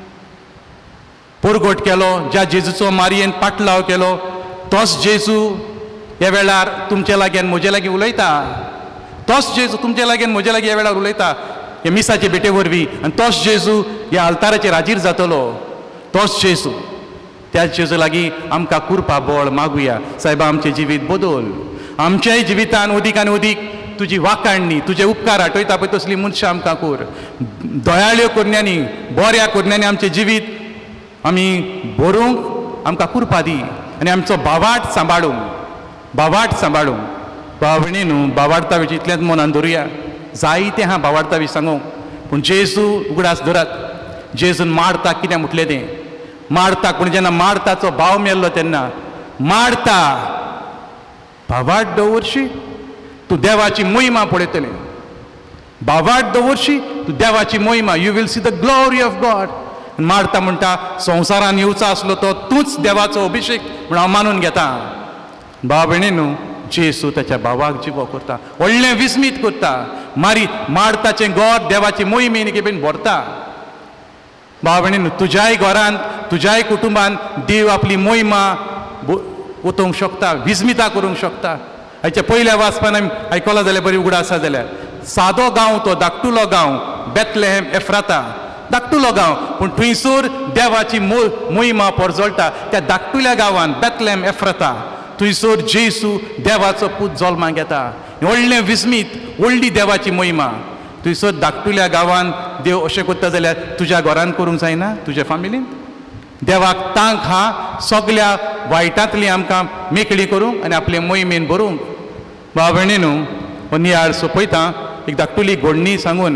परगट केलो, ज्या जेजूचो मारयेन पाटलाव केलो, तोच जेजू ह्या वेळार तुमचे लागीं म्हजे लागीं उलयता. तोच जेजू तुमचे लागीं म्हजे लागीं ह्या वेळार उलयता हे मिसाचे बेटे वरवीं. आनी तोच जेजू ह्या आल्ताराचेर हाजीर जातलो. तोच जेजू, त्या जेजू लागीं आमकां कृपा बळ मागुया. सायबा, आमचें जिवीत बदल, आमच्याय जिवितान अदीक आनी अदीक तुजी वाखाणणी, तुजे उपकार आठयता पळय तसली मनशां आमकां कर. दयाळ्यो करण्यांनी, बऱ्या करण्यांनी आमचें जिवीत आमी भरूंक आमकां कृपा दी आनी आमचो बावाट सांबाळूंक, बावाट सांबाळूंक. भाव भयणीनो, बावार्ता विशीं इतलेंच मनान धरुया. जायतें आहा बावार्ता विशीं सांगूंक, पूण जेजू उगडास धरात. जेजून मारताक कितें म्हटलें तें? मारताक पूण जेन्ना मारताचो भाव मेल्लो तेन्ना मारता भावाट दवरशी तूं देवाची महिमा पळयतलें. भावाट दवरशी तूं देवाची महिमा, you will see the glory of God. मारता म्हणटा संवसारान येवचो आसलो तो तूंच देवाचो अभिषेक म्हूण हांव मानून घेता. भाव भयणीनो, जेजू ताच्या भावाक जिवो करता, व्हडलें विस्मीत करता. मारी मारताचें घर देवाची मोहिमेन केपेन भरता. भाव भयणीनो, तुज्याय घरांत, तुज्याय कुटुंबान देव आपली मोहिमा ओतोवंक शकता, विस्मिता करूंक शकता. हाच्या पयल्या वाचपान आमी आयकलां जाल्यार बरी उगडास आसा जाल्यार, सादो गांव तो धाकटुलो गांव बेथलेहेम एफ्राता, धाकटुलो गांव, पूण थंयसर देवाची मो मोहिमा परजळटा. त्या धाकटुल्या गांवान बेथलेहेम एफ्राता थंयसर जेजू देवाचो पूत जल्माक येता. व्हडलें विस्मीत, व्हडली देवाची मोहिमा. थंयसर धाकटुल्या गांवान देव अशें करता जाल्यार तुज्या घरान करूंक जायना, तुज्या फामिलीन? देवाक तांक हा सगल्या वायटांतली आमकां मेकळी करूंक आनी आपले मोहिमेन भरूंक. भाव भयणीनो, हो नियाळ सोंपयता एक धाकटुली घडणी सांगून.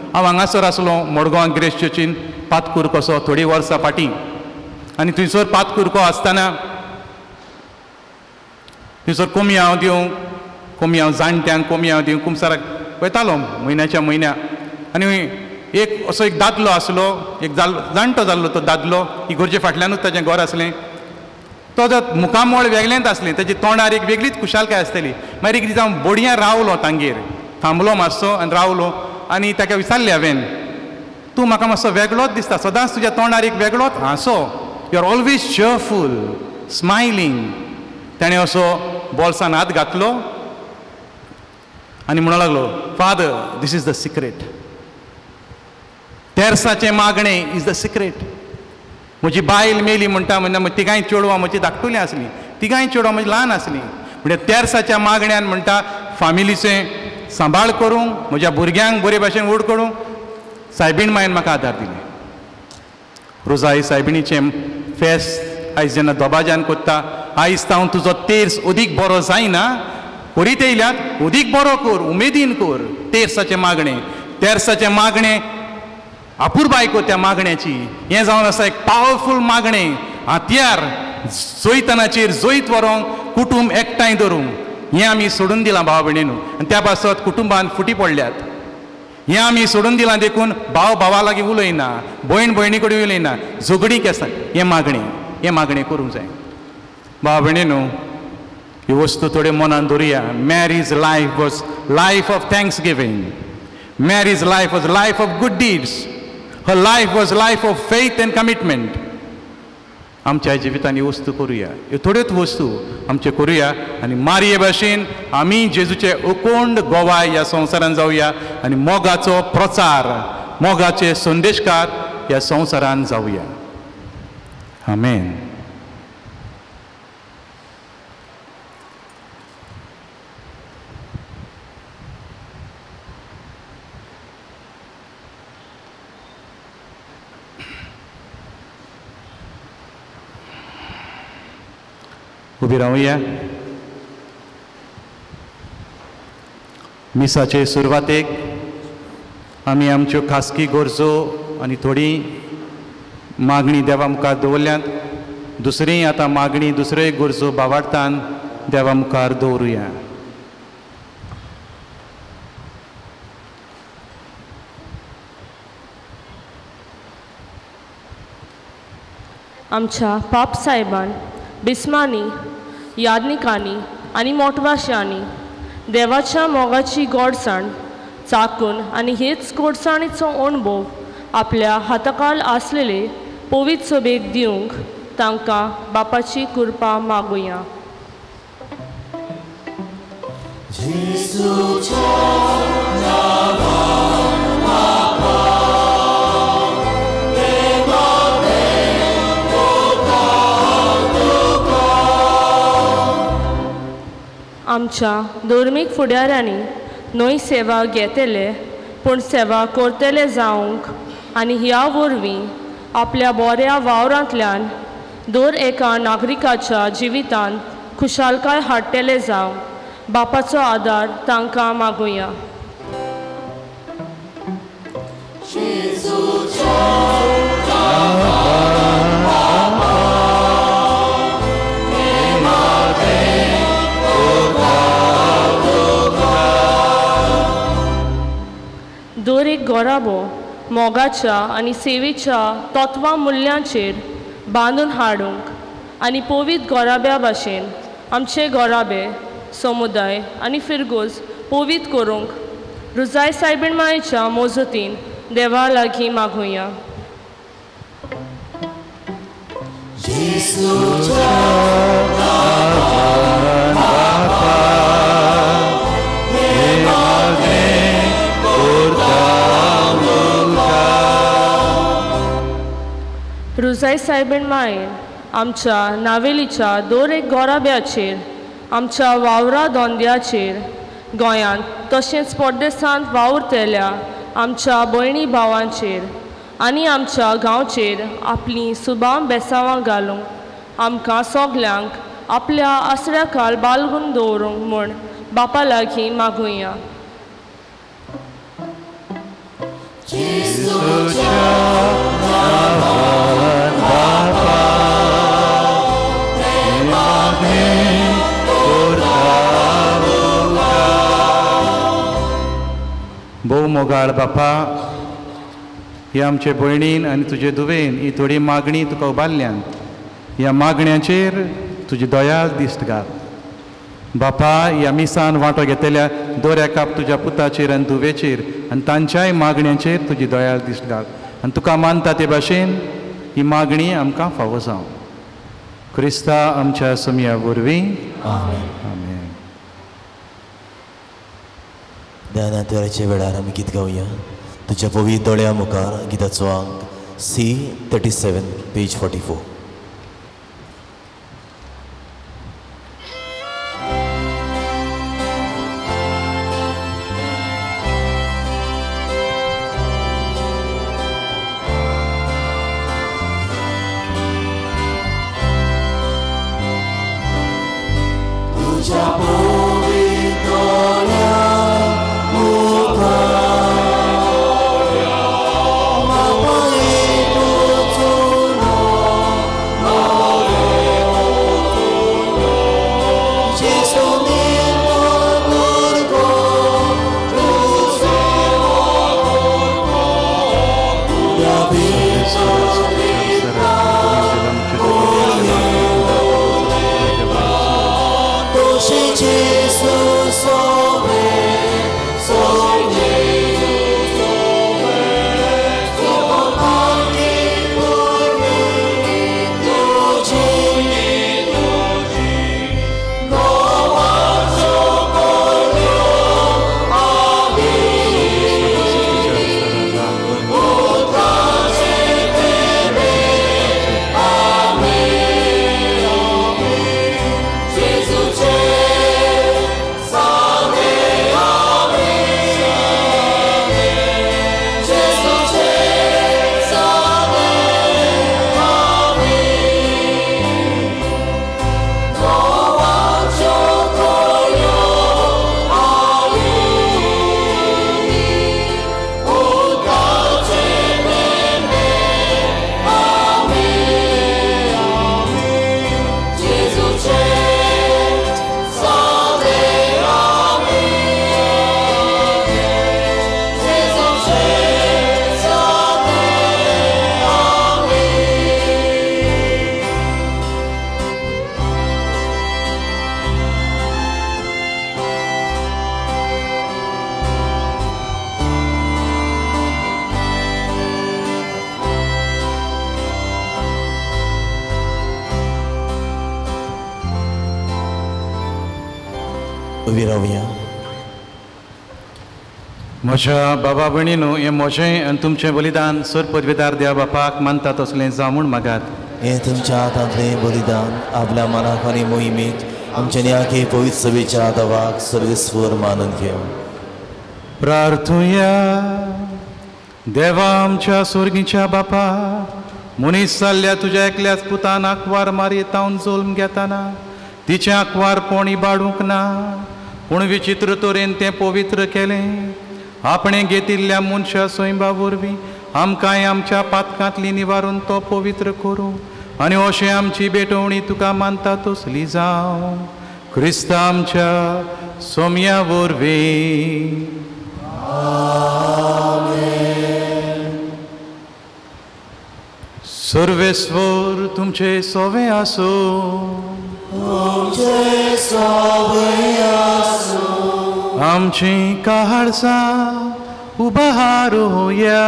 हांव हांगासर आसलो मडगांव ग्रेस चर्चीन पातकूर कसो थोडी वर्सां फाटीं आनी थंयसर पातकुरको आसतना थंयसर कोमयाव दिवंक कोमयाव जाणट्यांक कोमयाव दिवंक कुमसाराक वयतालो म्हयन्याच्या म्हयन्या आनी एक असो एक दादलो आसलो एक जाल जाणटो जाल्लो तो दादलो इगोर्जे फाटल्यानूच ताचें घर आसलें तो जर मुखामोळ वेगळेंच आसलें ताच्या तोंडार एक वेगळीच खुशालकाय आसतली मागीर एक दीस हांव बोडयां रावलो तांगेर थांबलो मातसो आनी रावलो आनी ताका विचारलें हांवें तूं म्हाका मातसो वेगळोच दिसता सदांच तुज्या तोंडार एक वेगळोच हांसो you are always cheerful smiling ताणें असो बोल्सान हात घातलो आनी म्हणूंक लागलो father this is the secret तेर्साचें मागणें इज द सिक्रेट म्हजी बायल मेली म्हणटा म्हणजे तिगांय चेडवां म्हजी धाकटुलीं आसलीं तिगांय चेडवां म्हजी ल्हान आसलीं म्हणजे तेर्साच्या मागण्यान म्हणटा फामिलीचें सांबाळ करूंक म्हज्या भुरग्यांक बरे भाशेन व्हड करूंक सायबीण मायन म्हाका आदार दिले रोजाई सायबिणीचें फेस्त आयज जेन्ना दोबाज्यान कोत्ता आयज तावन तुजो तेर्स अदीक बरो जायना करीत येयल्यात अदीक बरो कर उमेदीन कर तेर्साचें मागणें तेर्साचें मागणें अपुरबाय को त्या मागण्याची हें जावन आसा एक पावरफूल मागणें हातयार जोयतनाचेर जोयत व्हरोंक कुटूंब एकठांय धरूंक हें आमी सोडून दिलां भाव भयणीनो आनी त्या पासत कुटुंबान फुटी पडल्यात हें आमी सोडून दिलां देखून भाव भावा लागीं उलयना भयण भयणी कडेन उलयना झगडीक आसा हें मागणें हें मागणें करूंक जाय भाव भयणीनो ही वस्तू थोड्यो मनान दवरुया Mary's life was life of thanksgiving Mary's life was life of good deeds her life was life of faith and commitment आमच्या जिवितान ही वस्तू करुया ह्यो थोड्योच वस्तू आमचे करुया आनी मारये भाशेन आमी जेजूचे अकोंड गोवाय ह्या संवसारान जावया आनी मोगाचो प्रचार मोगाचे संदेशकार ह्या संवसारान जावया आमेन. उबी रावया. मिसाचे सुरवातेक आमी आमच्यो खासगी गरजो आनी थोडी मागणी देवा मुखार दवरल्यात दुसरी आतां मागणी दुसऱ्यो गरजो बावार्थान देवा मुखार दवरुया. आमच्या पाप साहेबान बिस्मांनी यादनिकांनी आनी मोटवाश्यांनी देवाच्या मोगाची गोडसाण चाकून आनी हेच गोडसाणीचो अणभव आपल्या हाताकाल आसलेले पवित्र सभेक दिवंक तांकां बापाची कृपा मागुया. आमच्या धर्मीक फुडाऱ्यांनी न्हय सेवा घेतले पूण सेवा करतले जावंक आनी ह्या वरवीं आपल्या बऱ्या वावरांतल्यान दर एका नागरिकाच्या जिवितांत खुशालकाय हाडटले जावंक बापाचो आदार तांकां मागुया. दर एक गोराबो मोगाच्या आनी सेवेच्या तत्वां मुल्यांचेर बांदून हाडूंक आनी पवित्र गोराब्या भाशेन आमचे गोराबे समुदाय आनी फिरगोज पवित्र करूंक रुजाय सायबीण मायेच्या मोजतीन देवा लागीं मागुया. रुजाय सायबीण मायेन आमच्या नावेलीच्या दर एक गोराब्याचेर आमच्या वावरा दोंद्याचेर गोंयांत तशेंच परदेसांत वावुरतल्या आमच्या भयणी भावांचेर आनी आमच्या गांवचेर आपली सुबां बेसांवां घालूंक आमकां सगल्यांक आपल्या आसऱ्या काल बाळगून दवरूंक म्हूण बापा लागीं मागुया. Jesucia nawan Bapa Emagin portaluka. भोव मोगाळ बापा, ही आमचे भयणीन आनी तुजे धुवेन ही थोडी मागणी तुका उबारल्यान ह्या मागण्याचेर तुजी दयाळ दिश्ट घाल. बापा, ह्या मिसान वांटो घेतलेल्या दोऱ्या काप तुज्या पुताचेर आनी धुवेचेर आनी तांच्याय मागण्यांचेर तुजी दयाळ दिश्ट घाल आनी तुका मानता ते भाशेन ही मागणी आमकां फावो जावं. क्रिस्ता आमच्या सुमया वरवीं आमेन. ज्ञानात्वाराच्या वेळार आमी गीत गावया. तुज्या पवित्र दोळ्या मुखार गिताचो अंक C thirty seven page forty four. उबी रावया. म्हज्या बाबा भयणीनो, हें म्हजें आनी तुमचें बलिदान सर पदवेदार देवा बापाक मानता तसलें जावं म्हूण मागात. हें तुमच्या हातांतलें बलिदान आपल्या मनाक आनी मोहिमेक आमच्या न्याके पवित्र सभेच्या आदावाक सर्वेस्वर मानून घेवं. प्रार्थुया. देवा आमच्या स्वर्गीच्या बापा, मनीस जाल्ल्या तुज्या एकल्याच पुतान आंकवार मारयेतावन जल्म घेताना तिचें आंकवार कोण इबाडूंक ना, पूण विचित्र तरेन तें पवित्र केलें. आपणें घेतिल्ल्या मनशा स्वयंभा वरवीं आमकांय आमच्या पातकांतली निवारून तो पवित्र करूं आनी अशें आमची बेटवणी तुका मानता तसली जावं. क्रिस्ता आमच्या सोम्या वरवीं सर्वेस्वर तुमचे सोवे आसो. आमची काळजां उबारूया.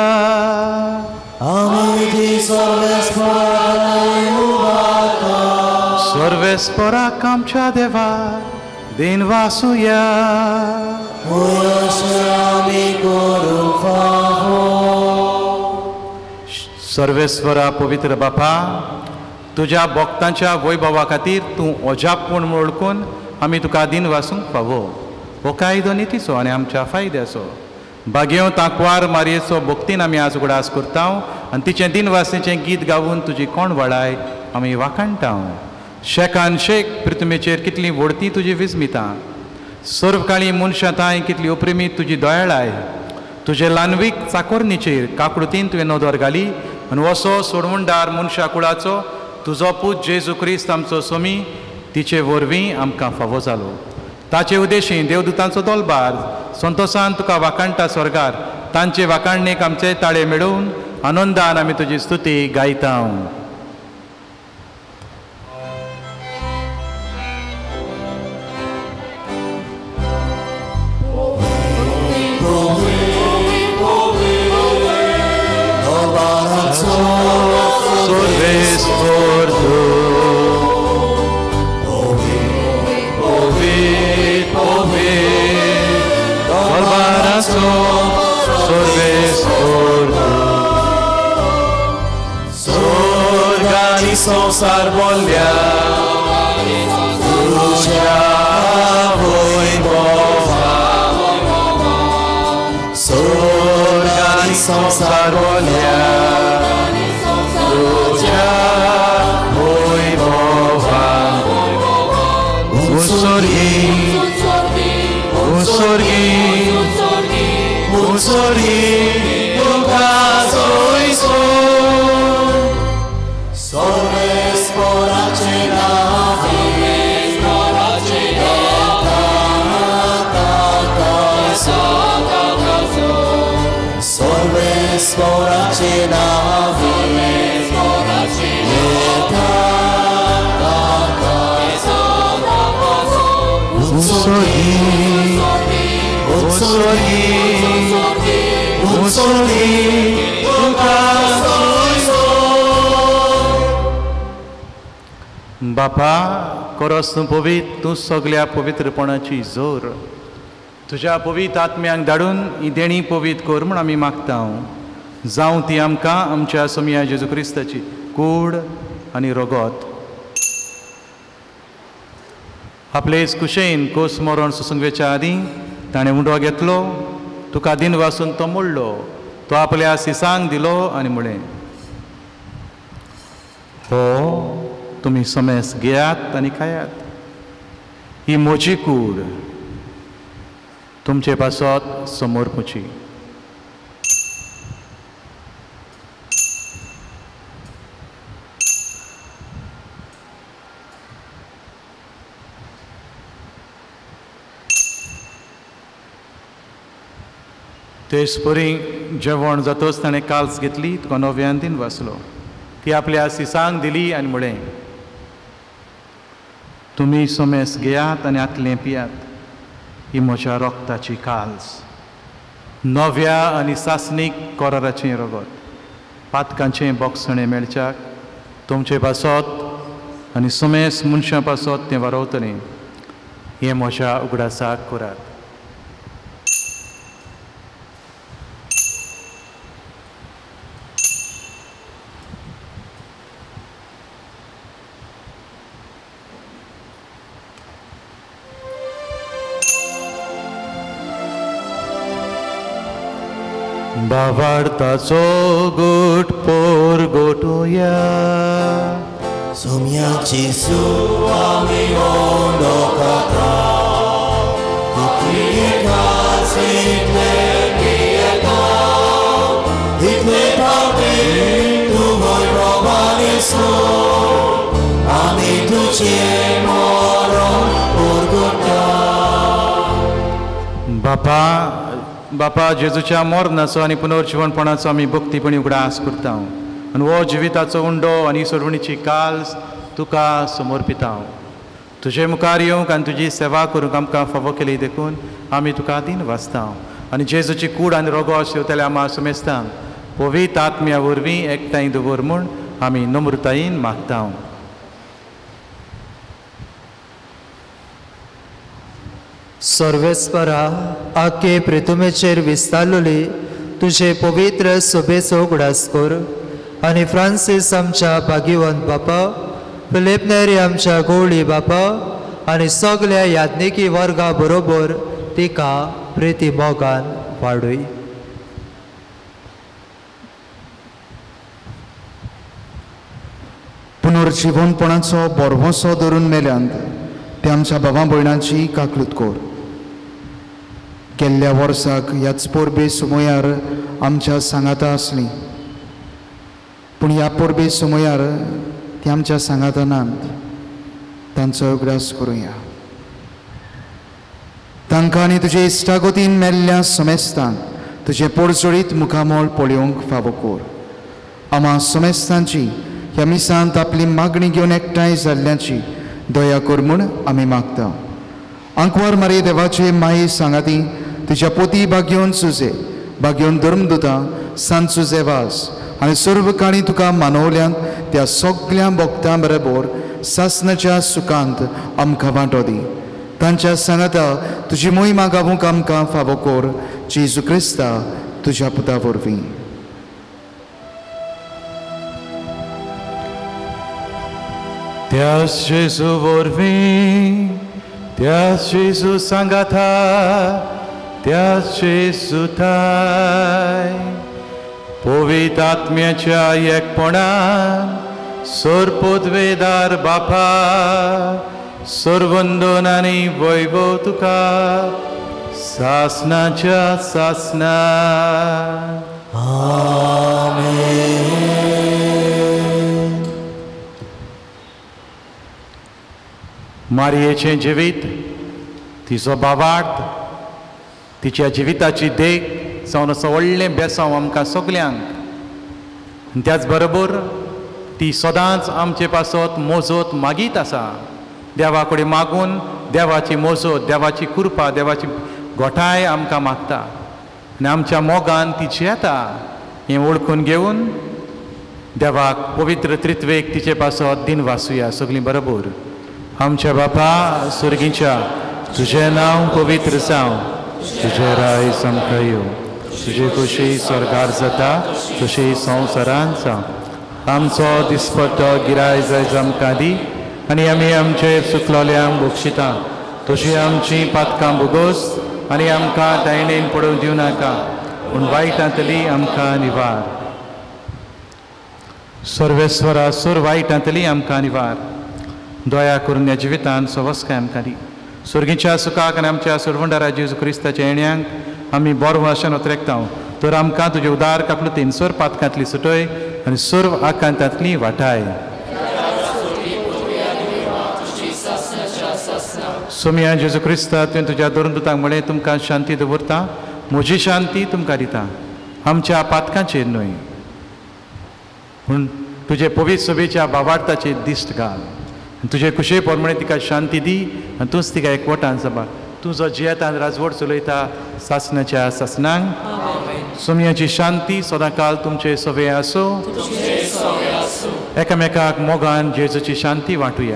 सर्वेस्पराक आमच्या देवा दिन वासुया. सर्वेस्वरा पवित्र बापा, तुज्या भक्तांच्या वैभवा खातीर तूं ओजापूण ओळखून आमी तुका दिन वासूंक फावो. हो कायदो नितीचो आनी आमच्या फायद्याचो. बागेव तांकवार मारयेचो भक्तीन आमी आज उगडास करता आनी तिचें दिन वासनेचें गीत गावून तुजी कोण वळाय आमी वाखाणटा. शेकान शेक पृथ्वीचेर कितली व्हडती तुजी विस्मितां. सर्व काळी मनशां ताय कितली अप्रिमीत तुजी दयाळाय. तुजे लानवीक चाकोरणीचेर काकुळतीन तुवें नदर घाली आनी असो सोडवणदार मनशा कुळाचो तुजो पूत जेजू क्रिस्त आमचो सोमी तिचे वरवीं आमकां फावो जालो. ताचे उद्देशीं देवदूतांचो दोलबार संतोशान तुका वाकाणटा स्वर्गार. तांचे वाकाणणेक आमचे ताळे मेळोवन आनंदान आमी तुजी स्तुती गायता. Sorves por tu. Ovid, Ovid, Ovid. Dolbarazo, sorves por tu. Sorganizo sarbolia. Lucia, voi boha. Sorganizo sarbolia. Un sorghi, un sorghi, un caso i son. Sorves por acena, sorves por acena, sorves por acena, sorves por acena. Un sorghi, un sorghi, un sorghi, un caso i son. बापा कोरोस तूं पवित तूं सगळ्या पवित्रपणाची जोर तुज्या पवित्र आत्म्यांक धाडून ही देणी पवित कर म्हूण आमी मागता. जावं ती आमकां आमच्या सोमया जेजू क्रिस्ताची कूड आनी रगत आपलेच कुशेन कोस मरण सुसंगवेच्या आदीं ताणें उंडो घेतलो. तुका दिन वासून तो मोडलो. तो आपल्या सिसांक दिलो आनी म्हळें, हो तुमी समेस घेयात आनी खायात. ही म्हजी कूड तुमचे पासत समोर पुची. तेच परी जेवण जातच ताणें काल्स घेतली तुका नव्यान दिन वाचलो. ती आपल्या सिसांक दिली आनी म्हळें, तुमी समेस घेयात आनी आतलें पियात. ही म्हज्या रोगताची काल्स, नव्या आनी सासणीक कोराराचें रगत. पातकांचें बोगसणें मेळच्याक तुमचे पासत आनी समेस मनशां पासत तें वारवतलें. हें म्हज्या उगडासाक करात. बावार्ताचो गोट पोर गोटुया. सोमयाची सू आमी ओंडो खाता. इतले पियेता, इतले पापी तू होय प्रभावेसो. आमी तुझे मरण पोर गोटा. बापा बापा जेजूच्या मोरनाचो आनी पुनर्जीवनपणाचो आमी भक्तीपणी उगडास करता. आनी हो जिविताचो उंडो आनी सोडवणीची काल्स तुका समर्पिता. तुजे मुखार येवंक आनी तुजी सेवा करूंक आमकां फावो केली देखून आमी तुका दिन वाचता. आनी जेजूची कूड आनी रगत शेवतले आमी समेस्तां पवित्र आत्म्या वरवीं एकठांय दवर म्हूण आमी नम्रतायेन मागता. सर्वेस्परा आखे प्रितुमेचेर विस्तारलोली तुझे पवित्र सोबेचो उगडास कर. आनी फ्रांसीस आमच्या भाग्यवंत बापा, फिलिप नेरी आमच्या गवळी बापा आनी सगळ्या याज्ञिकी वर्गा बरोबर तिका प्रिती मोगान वाडूय. पुनर्जीवनपणाचो बोरवोसो धरून मेल्यांत ते आमच्या भावां भयणांची काकलूत कोर. गेल्ल्या वर्साक ह्याच परबे सुमयार आमच्या सांगाता असली, पूण ह्या परबे सुमयार ती आमच्या सांगाता नात. तांचो उगडास करुया. तांकां आनी तुजे इश्टागतीन मेल्ल्या समेस्तांक तुजे पोरचोळीत मुखामोळ पळोवंक फावो कर. आम्हा समेस्तांची ह्या मिसांत आपली मागणी घेवन एकठांय जाल्ल्याची दया कर म्हूण आमी मागता. आंकवार मारे देवाचे माये सांगाती तुज्या पोती भाग्योन सुजे भाग्योन धर्मदुतां सांत सुजे वास आनी सर्व काणी तुका मानवल्यांत त्या सगळ्या भक्तां बरोबर सासणाच्या सुखांत आमकां वांटो दी. तांच्या सांगाता तुजी मोहिमा गावूंक आमकां फावो कर. जेजू क्रिस्ता तुज्या पुता वरवीं. त्याच जेजू वरवीं, त्याच जेजू सांगाता, त्याच जेजू थाय पवित्र आत्म्याच्या एकपणान सोरपोदवेदार बापा सर्वंदोन आनी वैभव तुका सासनाच्या सासना. मारयेचें जिवीत, तिचो भावार्थ, तिच्या जिविताची देख जावन असो व्हडलें बेसांव आमकां सगल्यांक. त्याच बरोबर ती सदांच आमचे पासत मोजत मागीत आसा. देवा कडेन मागून देवाची मोजत, देवाची कृपा, देवाची गोठाय आमकां मागता आनी आमच्या मोगान ती येता. हें वळखून घेवन देवाक पवित्र त्रित्वेक तिचे पासत दिन वासुया सगळीं बरोबर. आमच्या बापा सुर्गीच्या, तुजें नांव पवित्र जावं, तुजें राय समका येवं, तुजी खुशी स्वर्गार जाता तशी संवसारांत जावं. आमचो दिसपट्टो गिराय जाय आमकां दी आनी आमी आमचे चुकलोल्यांक बक्षिता. तशी आमची पातकां बुगोस आनी आमकां दायणेन पडोवंक दिवं नाका, पूण वायटांतली आमकां निवार. सर्वेस्वरा सुर वायटांतली आमकां निवार. दया करून ह्या जिवितान सवस्काय आमकां दी. सुर्गीच्या सुखाक आनी आमच्या सुरवंडारा जेजू क्रिस्ताच्या येण्याक आमी बरो भाशेन उतरेकता. तर आमकां तुजे उदार काकलुतीन सुर पातकांतली सुटय आनी सुर्व आकांतांतली वाटाय. सोम्या जेजू क्रिस्ता तुवें तुज्या धर्मदुतांक म्हळें तुमकां शांती दवरता, म्हजी शांती तुमकां दिता. आमच्या पातकांचेर न्हय पूण तुजे पवित्र सभेच्या भावार्थाचेर दिश्ट घाल. तुजे कुशे प्रमाणे तिका शांती दी आनी तूंच तिका एकवटान सांबाळ. तूं जो जियेतान राजवट चलयता सासणाच्या सासणांक सोम्याची शांती सदांकाल तुमचे सवे आसूं. एकामेकाक मोगान जेजूची शांती वांटुया.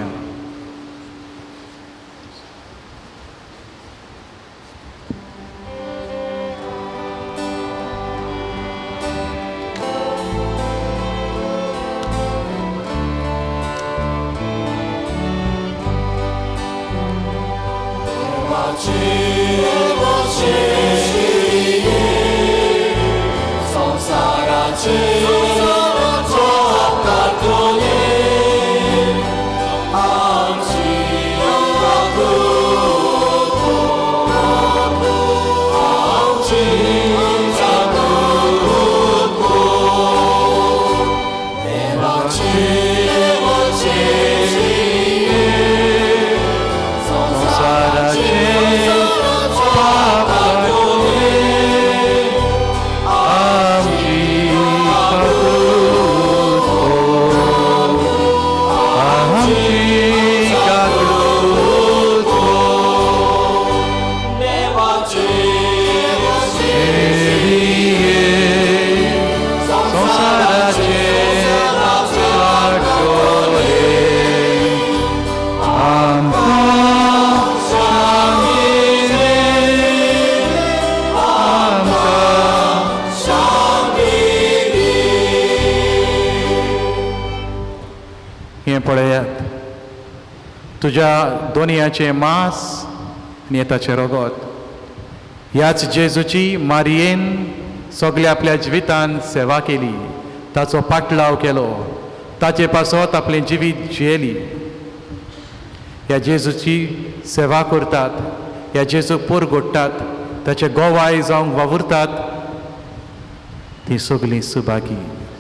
पळयात तुज्या दोनयाचे मांस आनी ताचे रगत. ह्याच जेजूची मारयेन सगळ्या आपल्या जिवितान सेवा केली, ताचो पाटलाव केलो, ताचे पासत आपलें जिवीत जियेली. ह्या जेजूची सेवा करतात, ह्या जेजूक पोर घोडटात ताचे गोवाय जावंक वावुरतात ती सगळीं सुभागी.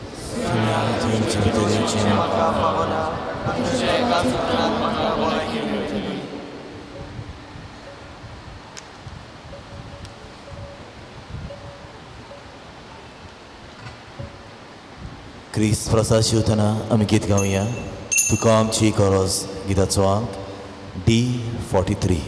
क्रिस्त प्रसाद शिवतना आमी गीत गावया. तुका आमची गरज गिताचो अंक डी फोर्टी थ्री.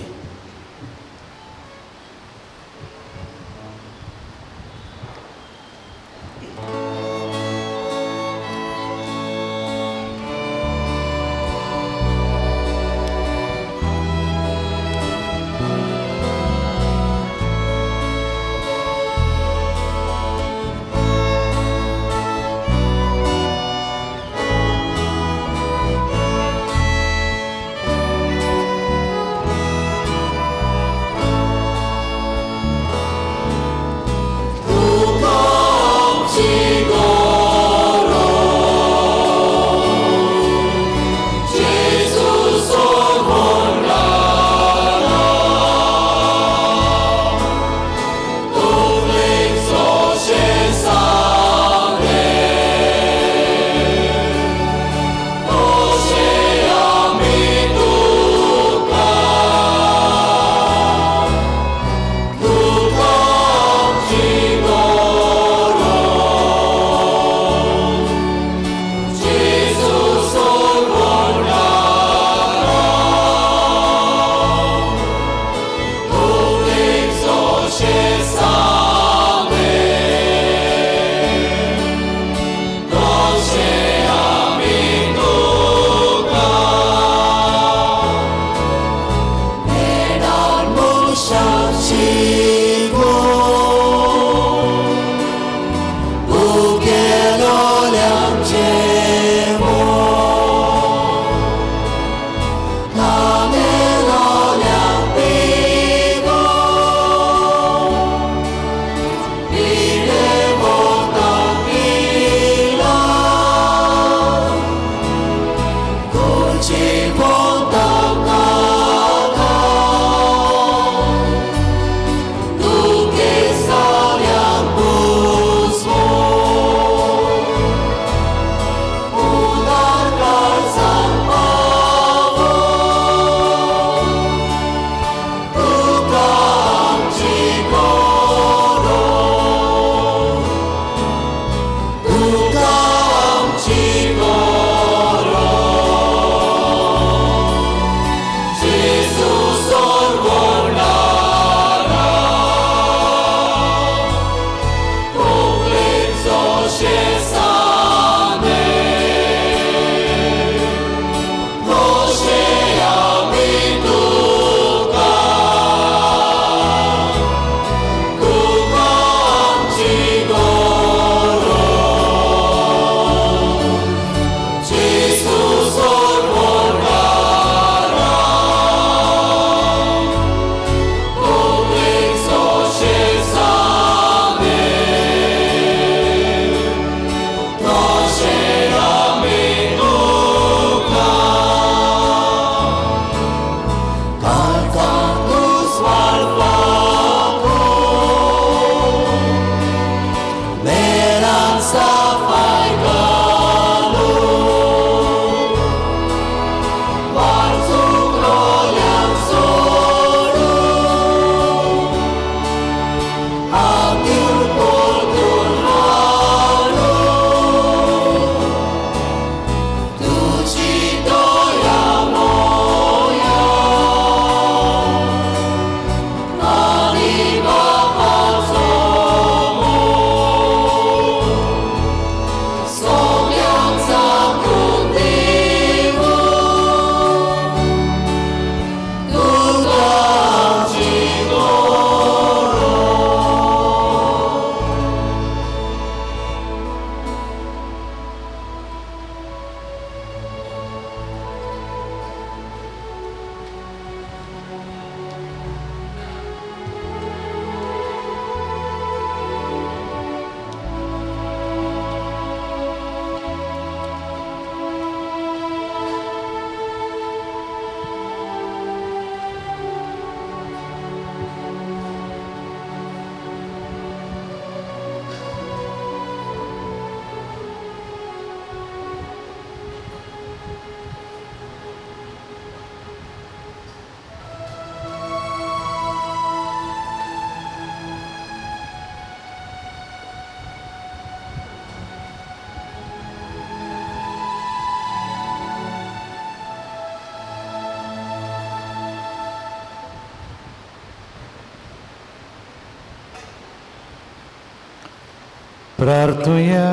प्रार्थुया.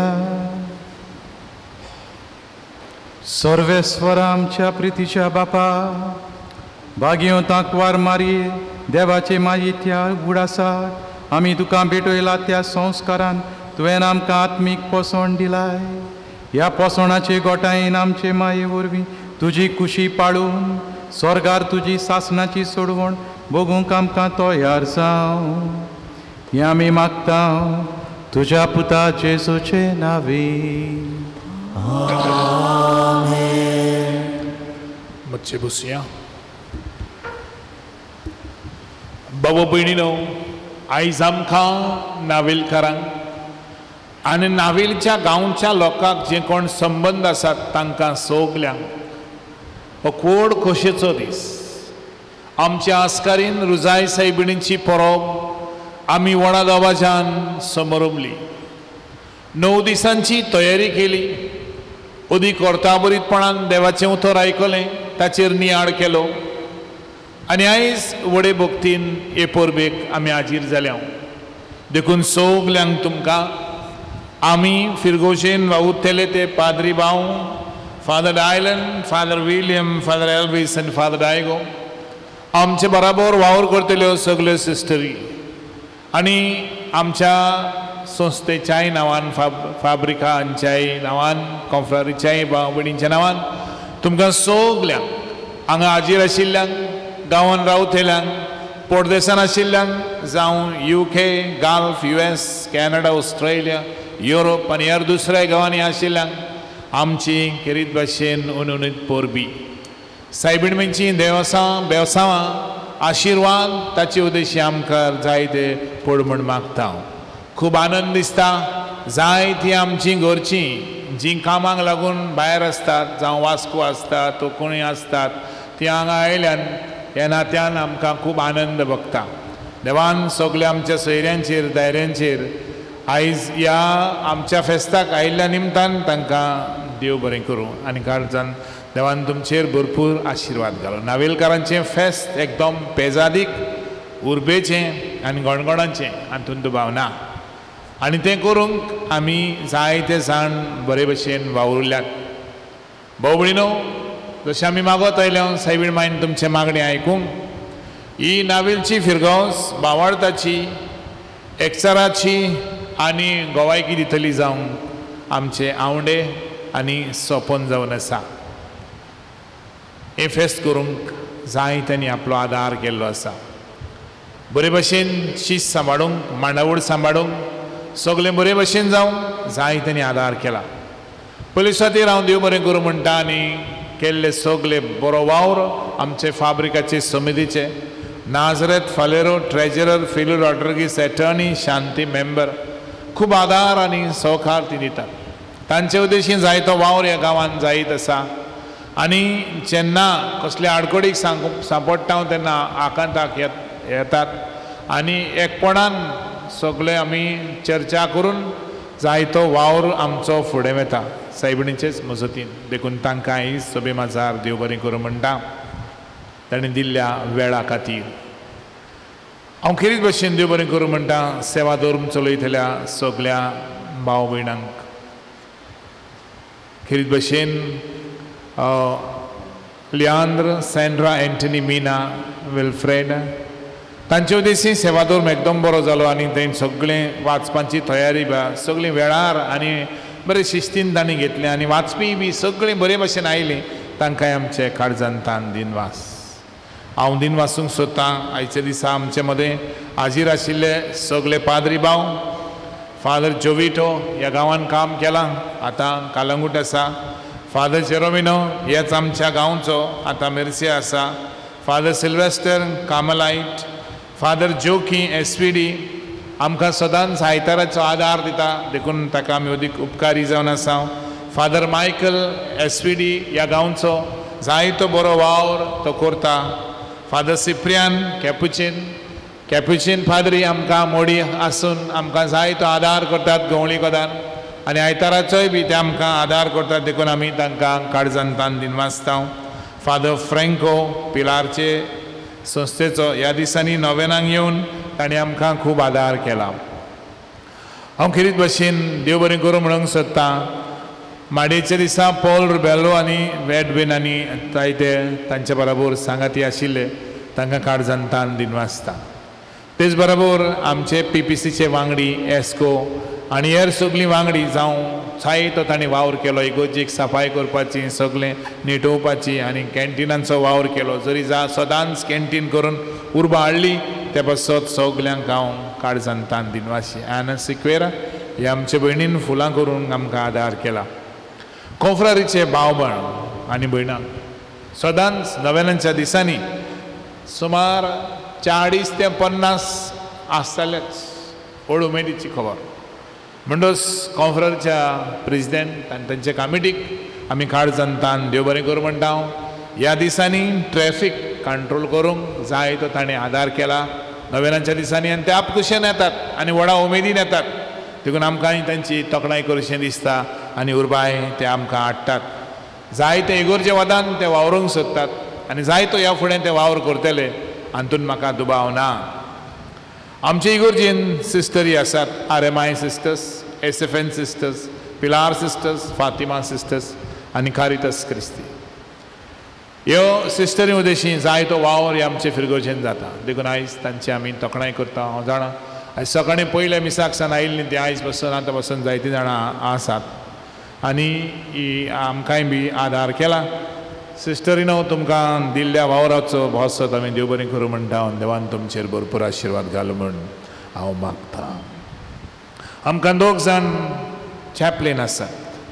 सर्वेस्वरा आमच्या प्रितीच्या बापा, भाग्यो तांकवार मारये देवाचे मायेच्या उगडासाक आमी तुका भेटयला त्या संस्कारान तुवें आमकां आत्मीक पोसण दिलाय. ह्या पोसणाचे गोठायेन आमचे माये वरवीं तुजी कुशी पाळून स्वर्गार तुजी सासणाची सोडवण बगूंक आमकां तयार जावं. हें आमी मागता तुज्या पुता जेजूचे नांवे. बच्चे बसया. बाबा भयणीनो, आयज आमकां नावेलकारांक आनी नावेलच्या गांवच्या लोकांक जे कोण संबंद आसात तांकां सगल्यांक हो व्हड खोशेचो दीस. आमच्या आस्कारीन रुजाय सायबिणीची परब आमी व्हडा दबाज्यान समोरमली. णव दिसांची तयारी केली. उदी कोर्ताबरीतपणान देवाचें उतर आयकलें, ताचेर नियाळ केलो आनी आयज व्हडे भक्तीन हे परबेक आमी हाजीर जाल्या. देखून सगल्यांक तुमकां आमी फिरगोशेन वावुरतेले ते पाद्री भाव, father Dylan, father William, father Elvis आनी फादर डायगो, आमचे बराबर वावर करतल्यो सगल्यो सिस्टरी आनी आमच्या संस्थेच्याय नांवान फाब फाब्रिकांच्याय नांवान कॉन्फ्ररीच्याय भाव भयणींच्या नांवान तुमकां सगल्यांक हांगा हाजीर आशिल्ल्यांक, गांवांत रावतल्यांक, परदेशांत आशिल्ल्यांक जावं U K, Gulf, U S, Canada, Australia, Europe आनी हेर दुसऱ्या गांवांनी आशिल्ल्यांक आमची खेरीत भाशेन उणउणीत परबी. सायबिणीची देवसां बेवसांवां आशिर्वाद ताचे उद्देशी आमकां जाय ते पड म्हूण मागता. खूब आनंद दिसता. जायतीं आमचीं घरचीं जीं कामाक लागून भायर आसतात, जावं वास्को आसतात, तो कोणूय आसतात, तीं हांगा आयल्यान ह्या नात्यान आमकां खूब आनंद भोगता. देवान सगल्या आमच्या सोयऱ्यांचेर दायऱ्यांचेर आयज ह्या आमच्या फेस्ताक आयिल्ल्या निमतान तांकां देव बरें करूं आनी काळजान देवान तुमचेर भरपूर आशिर्वाद घालो. नावेलकारांचें फेस्त एकदम पेजादीक, उर्बेचें आनी गणगणाचें हातूंत दुबाव ना. आनी तें करूंक आमी जायते जाण बरे भशेन वावुरल्यात. भाव भयणीनो, जशें आमी मागत आयल्या सायबीण मायन तुमचे मागणी आयकूंक. ही नावेलची फिरगांवस भावार्थाची, एकचाराची आनी गोवायकी दितली जावं आमचे आवडे आनी सोपन जावन आसा. हे फेस्त करूंक जायत्यांनी आपलो आदार केल्लो आसा. बरे भशेन शीस सांबाळूंक, मांडावळ सांबाळूंक सगळें बरे भशेन जावं जायत्यांनी आदार केला. पयले सुवातेर हांव देव बरें करूं म्हणटा आनी केल्ले सगळे बरो वावर आमचे फाब्रिकाचे समितीचे Nazareth Faleiro treasurer, Filu Rodrigues attorney, शांती मेंबर खूब आदार आनी सहकार ती दितात. तांचे उद्देशी जायतो वावर ह्या गांवांत जायत आसा आनी जेन्ना कसले आडकोडीक सांग सांपडटा तेन्ना आकांताक येत येतात आनी एकपणान सगळे आमी चर्चा करून जायतो वावर आमचो फुडें वता सायबिणीचेच मजतीन. देखून तांकां आयज सभे माजार देव बरें करूं म्हणटा ताणें दिल्ल्या वेळा खातीर. हांव खेरीत भशेन देव बरें करूं म्हणटा सेवा धर्म चलयतल्या सगळ्या भाव भयणांक. खेरीत भशेन Leandro, Sandra, Antony, Meena, Wilfred तांचे उद्देशी सेवा धर्म एकदम बरो जालो आनी थंय सगळें वाचपाची तयारी बा सगळीं वेळार आनी बरे शिस्तीन तांणी घेतलें आनी वाचपी बी सगळीं बरे भशेन आयलीं. तांकांय आमचे काळजान तान दिनवास. हांव दिन वाचूंक सोदतां. आयच्या दिसा आमचे मदें हाजीर आशिल्ले सगळे पाद्री भाव, फादर जोविटो ह्या गांवांत काम केलां, आतां कालंगूट आसा. फादर जेरोमिनो हेच आमच्या गांवचो, आतां मेर्से आसा. फादर सिल्वेस्टर कामलायट, फादर जोकी एस पी डी आमकां सदांच आयताराचो आदार दिता, देखून ताका आमी अदीक उपकारी जावन आसा. Father Michael S P D ह्या गांवचो जायतो बरो वावर तो करता. फादर सिप्रियान कॅपुचीन कॅपुचीन फादरी आमकां मोडी आसून आमकां जायतो आदार करतात गवळी कोदान आनी आयताराचोय बी ते आमकां आदार करतात, देखून आमी तांकां काळजान तान दिनवासता. फादर फ्रँको पिलारचे संस्थेचो ह्या दिसांनी नोवेनाक येवन ताणें आमकां खूब आदार केला. हांव खेरीत भाशेन देव बरें करूं म्हणूंक सोदतां माडयेच्या दिसा पॉल रुबेलो आनी वेडवेन आनी जायते तांचे बरोबर सांगाती आशिल्ले तांकां काळजांतान दिनवासता. तेच बरोबर आमचे पी पी सीचे वांगडी एस्को आनी हेर सगळीं वांगडी जावं जायतो तांणी वावर केलो इगोर्जेक सफाई करपाची सगळें न्हिटोवपाची आनी कॅन्टिनांचो वावर केलो. जरी जा सदांच कॅन्टीन करून उर्बा हाडली ते पासत सगल्यांक हांव काळजांतान दिनवाशी. आनी सिक्वेरा हे आमचे भयणीन फुलां करून आमकां आदार केला. कोफ्रारीचे भाव भयण आनी भयणां सदांच नव्यानाच्या दिसांनी सुमार चाळीस ते पन्नास आसतालेच व्हड उमेदीची खबर. म्हणटच कॉन्फरन्सच्या प्रेसिडेंट आनी तांचे कमिटीक आमी काळजांतान देव बरें करूं म्हणटा. हांव ह्या दिसांनी ट्रॅफीक कंट्रोल करूंक जाय तो ताणें आदार केला नव्यानाच्या दिसांनी आनी ते आपकुशेन येतात आनी व्हडा उमेदीन येतात. देखून आमकांय तांची तोखणाय करचें दिसता आनी उर्बाय ते आमकां हाडटात. जायते इगोर्जे वदान ते वावरूंक सोदतात आनी जायतो ह्या फुडें ते वावर करतले हातूंत म्हाका दुबाव ना. आमचे इगोर्जेन सिस्टरी आसात R M I sisters, S F N sisters, Pilar sisters, Fatima sisters आनी कारितास क्रिस्ती. ह्यो सिस्टरी उदेशी जायतो वावर हे आमचे फिरगोर्जेन जाता. देखून आयज तांची आमी तोखणाय करता. हांव जाणा आयज सकाळीं पयल्या मिसाक सावन आयिल्लीं ती आयज पासून आतां पासून जायतीं जाणां आसात आनी ही आमकांय बी आदार केला. सिस्टरीनो तुमकां दिल्ल्या वावराचो भोसत आमी देव बरें करूं म्हणटा. देवान तुमचेर भरपूर आशिर्वाद घालूं म्हण हांव मागतां. आमकां दोग जाण चॅपलीन आसात,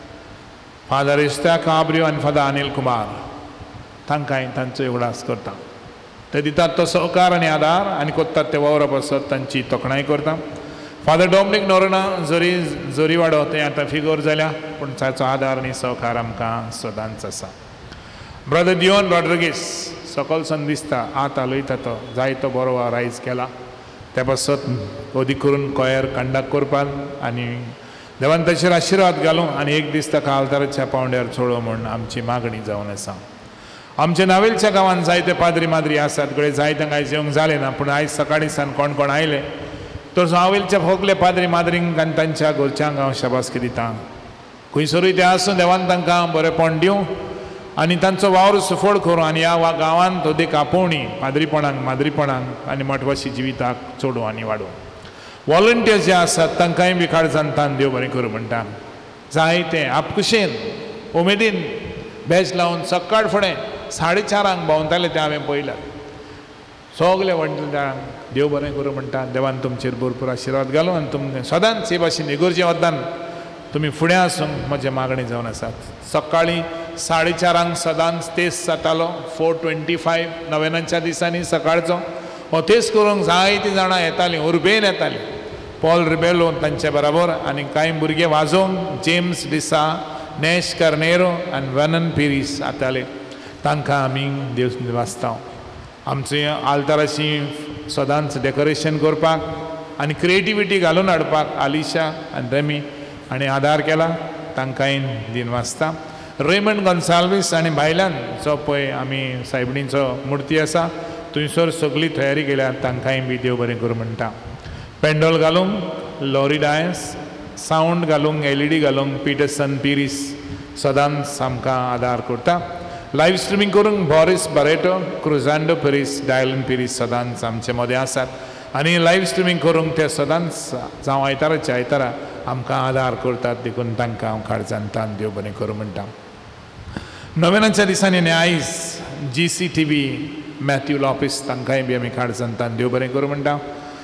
फादर इस्त्या काब्रियो आनी फादर अनिल कुमार. तांकांय तांचो उगडास करता. ते दितात तो सहकार आनी आदार आनी कोत्तात ते वावरा पासत तांची तोखणाय करता. फादर डॉमिनिक नोरोना जरी जोरी वाडो ते आतां फिगोर जाल्या पूण ताचो आदार आनी सहकार आमकां सदांच आसा. ब्रदर दियोन रॉड्रिगीस सकलसन दिसता आत आलयता तो जायतो बरो रायज केला. त्या पासत ओदी करून कोयर कंडक्ट करपाक आनी देवान ताचेर आशिर्वाद घालूं आनी एक दीस ताका आल्ताराच्या पावंड्यार सोडो म्हूण आमची मागणी जावन आसा. आमच्या नावेलच्या गांवांत जायते पाद्री माद्री आसात. कडेन जायत्यांक आयज येवंक जालें ना पूण आयज सकाळीं सान कोण कोण आयले तर नावेलच्या सगले पाद्री माद्रींक आनी तांच्या घरच्यांक हांव शाबासकी दितां. खंयसरूय ते आसूं देवान तांकां बरेंपण दिवं आनी तांचो वावर सुफोड करूं आनी ह्या गांवांत ओदेक आपोवणी पाद्रीपणांक माद्रीपणांक आनी मठवाशी जिविताक चोडूं आनी वाडोवं. वॉलंटियर्स जे आसात तांकांय बी काळजांतान देव बरें करूं म्हणटा. जायते आपकुशेन उमेदीन बॅच लावन सकाळ फुडें साडे चारांक भोंवताले ते हांवें पळयल्यात. सगले वडीलधारांक देव बरें करूं म्हणटा. देवान तुमचेर भरपूर आशिर्वाद घालूं आनी तुमकां सदांच हे भाशेन इगोर्जे वतान तुमी फुडें आसूंक म्हजे मागणी जावन आसात. सकाळीं साडे चारांक सदांच तेस जातालो फोर ट्वेंटी फायव नव्यानाच्या दिसांनी सकाळचो. हो तेस करूंक जायतीं जाणां येतालीं, उर्बेन येतालीं. पॉल रिबेलो तांचे बरोबर आनी कांय भुरगे वाजोवंक जेम्स डिसा, नॅश कार्नेरो आनी वॅनन पिरीस येताले. तांकां आमी देव वाचता. आमचे आल्ताराची सदांच डेकोरेशन करपाक आनी क्रिएटिविटी घालून हाडपाक आलिशा आनी रेमी आनी आदार केला. तांकांय दिन वाचता. रेमंड गॉन्साल्वीस आनी भायल्यान जो पळय आमी सायबणीचो मुर्ती आसा थंयसर सगळी तयारी केल्या. तांकांय बी देव बरें करूं म्हणटा. पेंडॉल घालूंक लॉरी डायस, सावंड घालूंक एल ई डी घालूंक पिटरसन पिरीस सदांच आमकां आदार करता. लायव्ह स्ट्रिमींग करूंक बॉरिस बारेटो, क्रुजांडो पिरीस, डायलन पिरीस सदांच आमचे मदें आसात आनी लायव्ह स्ट्रिमींग करूंक ते सदांच जावं आयताराच्या आयतारा आमकां आदार करतात. देखून तांकां हांव काळजांतान देव बरें करूं म्हणटा. नव्यानाच्या दिसांनी आनी आयज G C T V Matthew Lopes तांकांय बी आमी काळजांतान देव बरें करूं म्हणटा.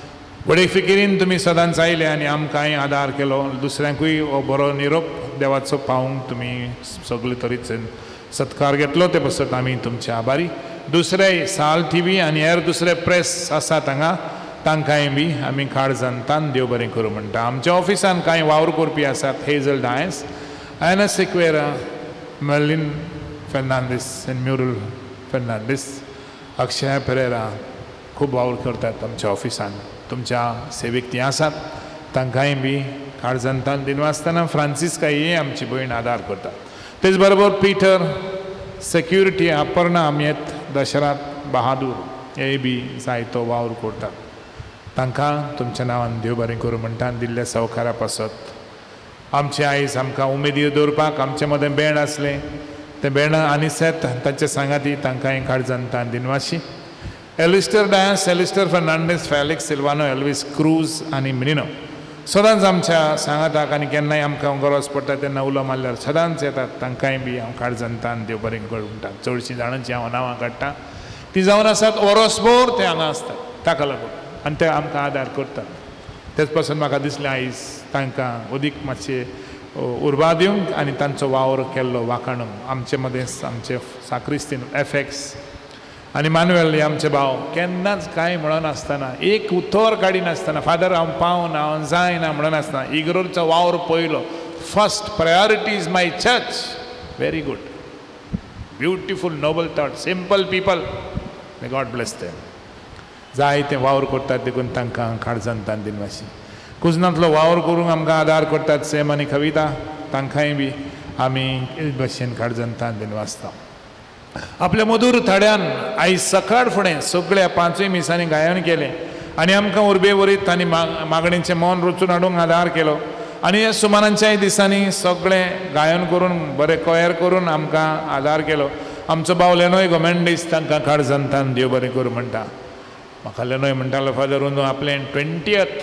बडे फिकिरीन तुमी सदांच आयले आनी आमकांय आदार केलो. दुसऱ्यांकूय हो बरो निरोप देवाचो पावूंक तुमी सगळे तरेचे सत्कार घेतलो ते पासत आमी तुमचे आभारी. दुसरे साल टी व्ही आनी हेर दुसरे प्रेस आसात हांगा तांकांय बी आमी काळजांतान देव बरें करूं म्हणटा. आमच्या ऑफिसान कांय वावर करपी आसात. Hazel Dias, Anna Siqueira, Merlin Fernandes आनी म्युरल फेर्नांडीस, अक्षय पेरेरा खूब वावर करतात आमच्या ऑफिसान. तुमच्या सेवेक तीं आसात. तांकांय बी काळजांतान दिनवासतना फ्रांसिस्काय आमची भयण आदार करतात. तेच बरोबर पिटर सेक्युरिटी अपर्णा अमेत दशरथ बहादूर हे बी जायतो वावर करतात. तांकां तुमच्या नांवान देव बरें करूं म्हणटा दिल्ल्या सहकारा पासत आमचे आयज आमकां उमेदीर दवरपाक आमचे मदें बँड आसलें तें बँड आनी सेत तांचे सांगाती तांकां काळजांतान दिनवाशी Alistair Dias Alistair Fernandes Felix Silvano Elvis Cruz आनी मिनिनो सदांच आमच्या सांगाताक आनी केन्नाय आमकां गरज पडटा तेन्ना उलो मारल्यार सदांच येतात तांकांय बी हांव काळजांतान देव बरें करूं म्हणटा चडशीं जाणांची हांव नांवां काडटां ती जावन आसात वरसभर ते हांगा आसतात ताका लागून आनी ते आमकां आदार करतात तेच पासून म्हाका दिसलें आयज तांकां अदीक मातशें उर्बा दिवंक आनी तांचो वावर केल्लो वाखाणूंक आमचे मदें आमचे साक्रिस्तीन एफेक्स आनी मानुएल हे आमचे भाव केन्नाच कांय म्हणून आसतना एक उतर काडी नासतना फादर हांव पावना हांव जायना म्हणून आसतना इग्रोरचो वावर पयलो first priority is my church very good beautiful noble thought simple people may God bless them जाय ते वावर करतात देखून तांकां काळजांतान दिनवाशी कुजनांतलो वावर करूंक आमकां आदार करतात सेम आनी कविता तांकांय बी आमी भशेन काळजांतान दिनवासता आपल्या मधुर थड्यान आयज सकाळ फुडें सगळ्या पांचूय मिसांनी गायन केलें आनी आमकां उर्बे वरीत आनी मागणेचें मौन रचून हाडूंक आदार केलो आनी ह्या सुमारांच्याय दिसांनी सगळें गायन करून बरें कोयर करून आमकां आदार केलो आमचो भाव लेनोय गोमेंडीस तांकां काळजांतान देव बरें करूं म्हणटा म्हाका लेनोय म्हणटालो फादर अंदू आपलें ट्वेंटियथ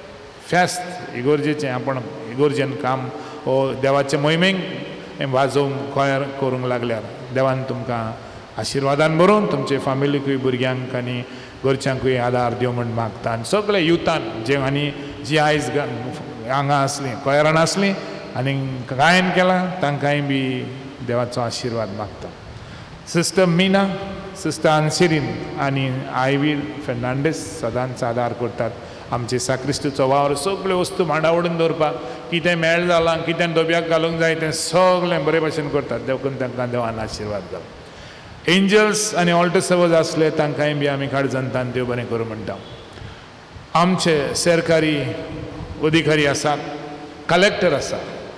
फेस्त इगोर्जेचें आपण इगोर्जेन काम हो देवाचे मोहिमेक वाजोवंक कोयर करूंक लागल्यार देवान तुमकां आशिर्वादान भरून तुमचे फामिलीकूय भुरग्यांक आनी घरच्यांकूय आदार दिवं म्हण मागता आनी सगळे युथान जे आनी जी आयज हांगा आसलीं कोयरान आसलीं आनी गायन केलां तांकांय बी देवाचो आशिर्वाद मागता सिस्टर मिना सिस्टर आन्सिरीन आनी आयवी फेर्नांडीस सदांच आदार करतात आमचे साक्रिस्तीचो वावर सगळ्यो वस्तू मांडावडून दवरपाक कितें मेळ जालां कितें डब्याक घालूंक जाय तें सगळें बरे भशेन करतात देखून तांकां देवान आशिर्वाद जावं एंजल्स आनी ऑल्टर सर्वर्स आसले तांकांय बी आमी काळजांतान देव बरें करूं म्हणटा आमचे सरकारी अधिकारी आसात कलेक्टर आसा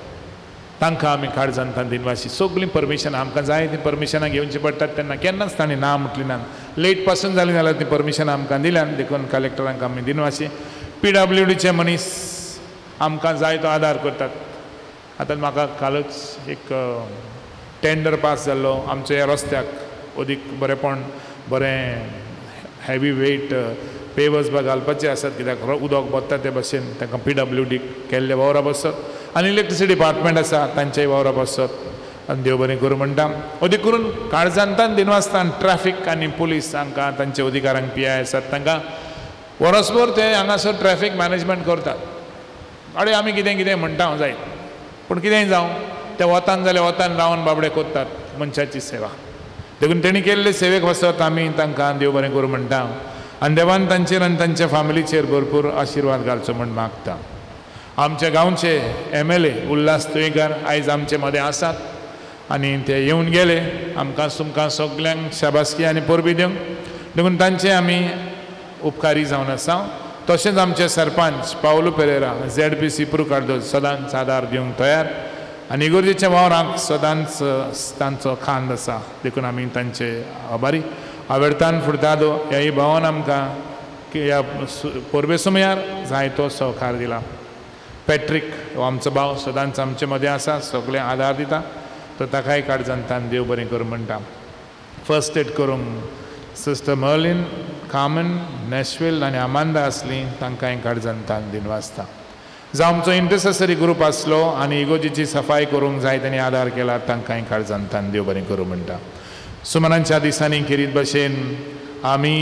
तांकां आमी काळजांतान दिनवाशी सगळीं परमिशनां आमकां जाय तीं परमिशनां घेवची पडटात तेन्ना केन्नाच तांणी ना म्हटलीं ना लेट पासून जालीं जाल्यार तीं परमिशनां आमकां दिल्यान देखून कलेक्टरांक आमी दिनवाशी पी डब्ल्यू डीचे मनीस आमकां जाय तो आदार करतात आतां म्हाका कालच एक टेंडर पास जाल्लो आमच्या ह्या रस्त्याक अदीक बरेपण बरें हेवी वेट पेवर्स बा घालपाचे आसात कित्याक उदक बत्ता ते भशेन तांकां पी डब्ल्यू डी केल्ले वावरां बसत आनी इलेक्ट्रिसिटी डिपार्टमेंट आसा तांचेय वावरां बसत आनी देव बरें करूं म्हणटा अदीक करून काळजांतान दिनवासतान ट्रॅफिक आनी पुलीस हांकां तांचे अधिकारांक पी आय आसात तांकां वरसभर ते हांगासर ट्रॅफिक मॅनेजमेंट करतात अडे आमी कितें कितें म्हणटा हांव जायत पूण कितेंय जावं ते वतान जाल्यार वतान रावन बाबडे कोत्तात मनशाची सेवा देखून तेणी केल्ले सेवेक वसत आमी तांकां देव बरें करूं म्हणटा आनी देवान तांचेर आनी तांच्या फॅमिलीचेर भरपूर आशिर्वाद घालचो म्हण मागता आमच्या गांवचे M L A Ulhas Tuyekar आयज आमचे मदें आसात आनी ते येवन गेले आमकां तुमकां सगल्यांक शाबासकी आनी परबी दिवंक देखून तांचे आमी उपकारी जावन आसा तशेंच आमचे sarpanch Paulo Pereira Z P C प्रू कार्दोज सदांच आदार दिवंक तयार आनी इगोर्जेच्या वावरांक सदांच तांचो खांद आसा देखून आमी तांचे आभारी आवेर्तान फुर्तादो ह्याय भावान आमकां ह्या परबे सुमयार जायतो सहकार दिला पॅट्रीक हो आमचो भाव सदांच आमचे मदें आसा सगळे आदार दिता तो ताकाय काळजांतान देव बरें करूं म्हणटा फर्स्ट एड करूंक सिस्टर मर्लिन कामन नॅशवेल आनी आमांदा आसलीं तांकांय काळजांतान दिनवासता जावं आमचो इंटरसेसरी ग्रूप आसलो आनी इगोजीची सफाई करूंक जाय तांणी आदार केला तांकांय काळजांतान देव बरें करूं म्हणटा सुमरांच्या दिसांनी खेरीत भशेन आमी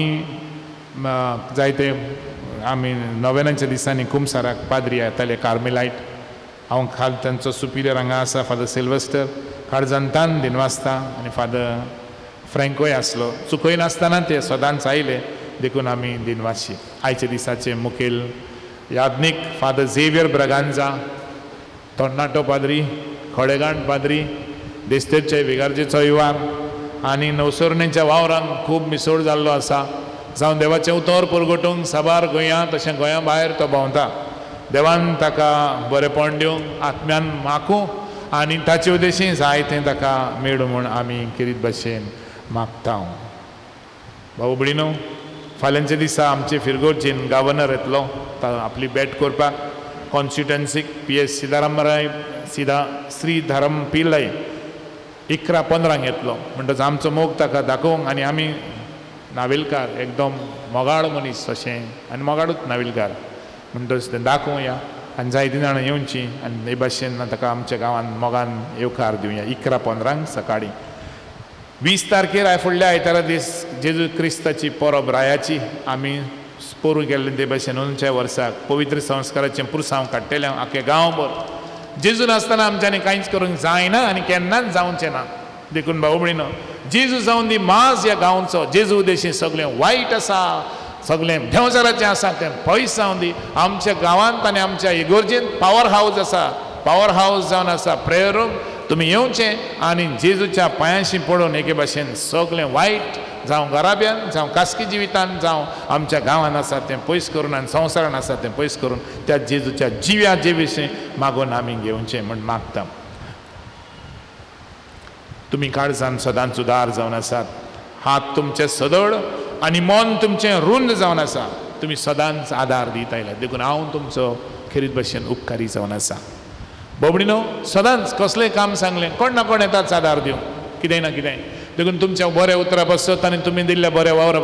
जायते आमी नव्यानाच्या दिसांनी कुमसाराक पाद्री येताले कार्मेलायट हांव खाल तांचो सुपिरियर हांगा आसा फादर सिल्वस्टर काळजांतान दिनवासता आनी फादर फ्रँकोय आसलो चुकय नासतना ते सदांच आयले देखून आमी दिनवाशी आयचे दिसाचे मुखेल याज्ञीक फादर झेवियर ब्रगांजा तोर्नाटो पाद्री खोडेगांठ पाद्री देस्तेरचे विगार्जेचो युवार आनी नवसुर्णेच्या वावरांक खूब मिसोड जाल्लो आसा जावं देवाचें उतर परगटूंक साबार गोंयांत तशें गोंया भायर तो भोंवता देवान ताका बरेपण दिवंक आत्म्यान मागूं आनी ताचे उद्देशी जाय तें ताका मेळूं म्हूण आमी किरीत भशेन मागता भाऊ भयणीनो फाल्यांच्या दिसा आमचे फिरगोर्जीन गव्हर्नर येतलो आपली भेट करपाक कॉन्स्टिट्युएन्सीक पी एस सिदारामराय सिदा श्री धरम पिल्लय इकरा पंदरांक येतलो म्हणटच आमचो मोग ताका दाखोवंक आनी आमी नावेलकार एकदम मोगाळ मनीस अशें आनी मोगाळूच नावेलकार म्हणटच तें दाखोवया आनी जायतीं जाणां येवची आनी हे भाशेन ताका आमच्या गांवांत मोगान येवकार दिवया इकरा पंदरांक सकाळीं वीस तारखेर हांवें फुडल्या आयतारा दीस जेजू क्रिस्ताची परब रायाची आमी पोरूं गेल्ले ते भाशेन अंदूच्या वर्साक पवित्र संस्काराचें पुरसांव काडटलें आख्या गांवभर जेजू नासतना आमच्यांनी कांयच करूंक जायना आनी केन्नाच जावचें ना देखून भाऊ भयणीनो जेजू जावन दी माज ह्या गांवचो जेजू उद्देशीं सगळें वायट आसा सगळें देंवचाराचें आसा तें पयस जावन दी आमच्या गांवांत आनी आमच्या इगोर्जेंत पावर हावस आसा पावर हावस जावन आसा प्रेयर रूम तुमी येवचें आनी जेजूच्या पांयांशी पडून एके भाशेन सगळें वायट जावं घराब्यान जावं खासगी जिवितान जावं आमच्या गांवांत आसा तें पयस करून आनी संवसारान आसा तें पयस करून त्या जेजूच्या जिव्या जे विशीं मागून आमी घेवचें म्हण मागता तुमी काळजान सदांच उदार जावन आसात हात तुमचे सदळ आनी मन तुमचें रुंद जावन आसा तुमी सदांच आदार दीत आयल्यात देखून हांव तुमचो खेरीत भाशेन उपकारी जावन आसा बोबडीनो सदांच कसलेंय काम सांगलें कोण ना कोण येताच आदार दिवंक कितेंय ना कितेंय देखून तुमच्या बऱ्या उतरां बसत आनी तुमी दिल्ल्या बऱ्या वावरां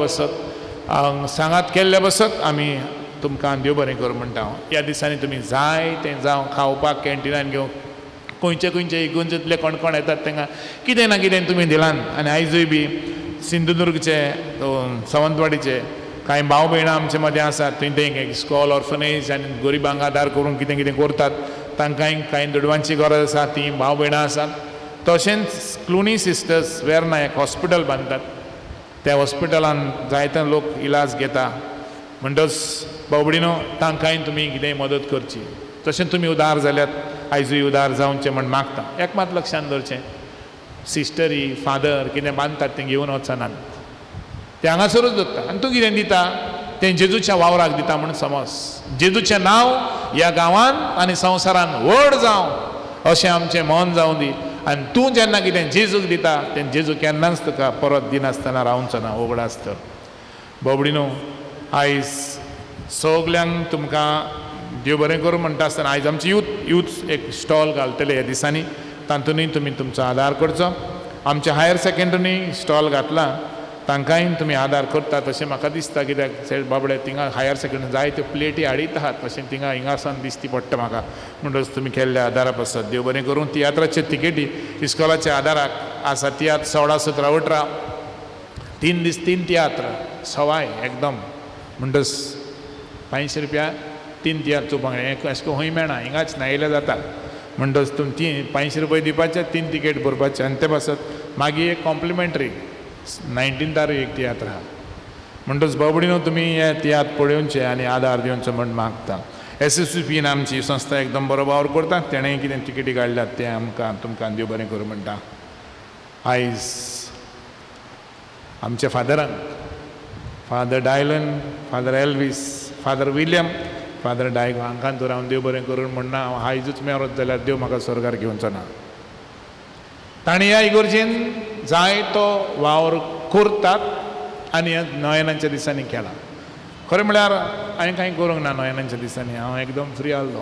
बसत सांगात केल्ल्या बसत आमी तुमकां देव बरें कर म्हणटा हांव ह्या दिसांनी तुमी जाय तें जावं खावपाक कॅन्टिनान घेवंक खंयचे खंयचे इगोंजेंतले कोण कोण येतात तांकां कितें ना कितें तुमी दिलान आनी आयजूय बी सिंधुदुर्गचे सावंतवाडीचे कांय भाव भयणां आमचे मदें आसात थंय ते स्कॉल ऑर्फनेज आनी गरिबांक आदार करून कितें कितें करतात तांकांय कांय दुडवांची गरज आसा तीं भाव भयणां आसात तशेंच क्लुनी सिस्टर्स वेर्ना एक हॉस्पिटल बांदतात त्या हॉस्पिटलान जायते लोक इलाज घेता म्हणटच बावडीनो तांकांय तुमी कितेंय मदत करची तशें तुमी उदार जाल्यात आयजूय उदार जावचें म्हण मागता एक मात लक्षांत दवरचें सिस्टरी फादर कितें बांदतात तें घेवन वचनात ते हांगासरूच दवरता आनी तूं कितें दिता तें जेजूच्या वावराक दिता म्हण समज जेजूचें नांव ह्या गांवांत आनी संवसारान व्हड जावं अशें आमचें मन जावं दी आनी तूं जेन्ना कितें जेजूक दिता तें जेजू केन्नाच तुका परत दिनासतना रावचो ना उगडा आसता बोबडीनो आयज सगल्यांक तुमकां देव बरें करूं म्हणटा आसतना आयज आमची यूथ यूथ एक स्टॉल घालतले ह्या दिसांनी तातूंतय तुमी तुमचो आदार करचो आमच्या हायर सेकंडरीनी स्टॉल घातला तांकांय तुमी आदार करता तशें म्हाका दिसता कित्याक बाबडे थिंगा हायर सेकंडरी जाय त्यो प्लेटी हाडीत आहात तशें थिंगा हिंगासान दिसती पडटा म्हाका म्हणटच तुमी केल्ल्या आदारा पासत देव बरें करूं तियात्राचे तिकेटी इस्कॉलाच्या आदाराक आसा तियात्र सोळा सतरा अठरा तीन दीस तीन तियात्र सवाय एकदम म्हणटच पांयशे रुपया तीन तियात्र चोवपाक एक अशें खंय मेळना हिंगाच नायिल्लें जाता म्हणटच तुमी ती पांयशे रुपया दिवपाचे तीन तिकेट भरपाचे आनी ते पासत मागीर एक कॉम्प्लिमेंटरी नायन्टीनतार एक तियात्र आहा म्हणटच बाबडीनो तुमी हे तियात्र पळोवचे आनी आदार दिवचो म्हण मागता एस एस यू पीन आमची संस्था एकदम बरो वावर करता तेणें कितें तिकेटी काडल्यात तें आमकां तुमकां देव बरें करूं म्हणटा आयज आमच्या फादरांक father Dylan father Elvis father William father Diego हांकां तर हांव देव बरें करून म्हणना हांव आयजूच मेवत जाल्यार देव म्हाका स्वर्गार घेवचो ना ताणी ह्या इगोर्जेन जाय तो वावर करतात आनी ह्या नोयनांच्या दिसांनी केला खरें म्हळ्यार हांवें कांय करूंक ना नोयनांच्या दिसांनी हांव एकदम फ्री आसलो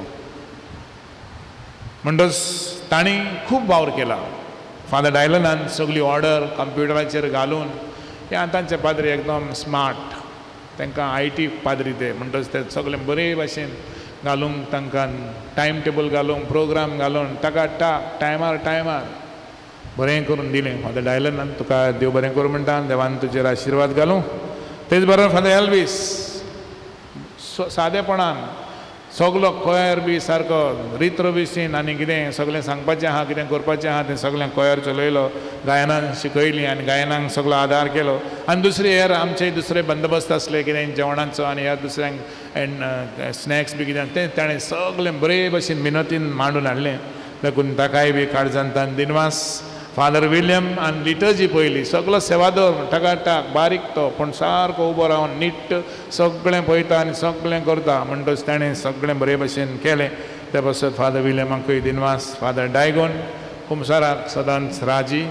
म्हणटच ताणी खूब वावर केला फादर डायलनान सगळी ऑर्डर कंप्युटराचेर घालून हे आतांचे पाद्री एकदम स्मार्ट तांकां आय टी पाद्री ते म्हणटच ते सगळें बरे भाशेन घालूंक तांकां टायम टेबल घालूंक प्रोग्राम घालून ताका टाक टायमार टायमार बरें करून दिलें फादर डायलनान तुका देव बरें करूं म्हणटा देवान तुजेर आशिर्वाद घालूं तेच बरोबर फादर एल्वीस सादेपणान सगलो कोयर बी सारको रित्र बिशीन आनी कितें सगळें सांगपाचें आहा कितें करपाचें आहा तें सगळें कोयर चलयलो गायनान शिकयलीं आनी गायनांक सगळो आदार केलो आनी दुसरे हेर आमचे दुसरे बंदोबस्त आसले कितें जेवणाचो आनी ह्या दुसऱ्यांक एंड स्नॅक्स बी कितें तें ताणें सगळें बरे भशेन मिनतीन मांडून हाडलें देखून ताकाय बी काळजांतान दिनवास फादर विलियम आनी लिटर्जी पयली सगळो सेवादोर टकाटाक बारीक तो पूण सारको उबो रावन नीट सगळें पळयता आनी सगळें करता म्हणटच ताणें सगळें बरे भशेन केलें ते पासत फादर विलियमाकूय दिनवास फादर डायगोन कुमसाराक सदांच राजी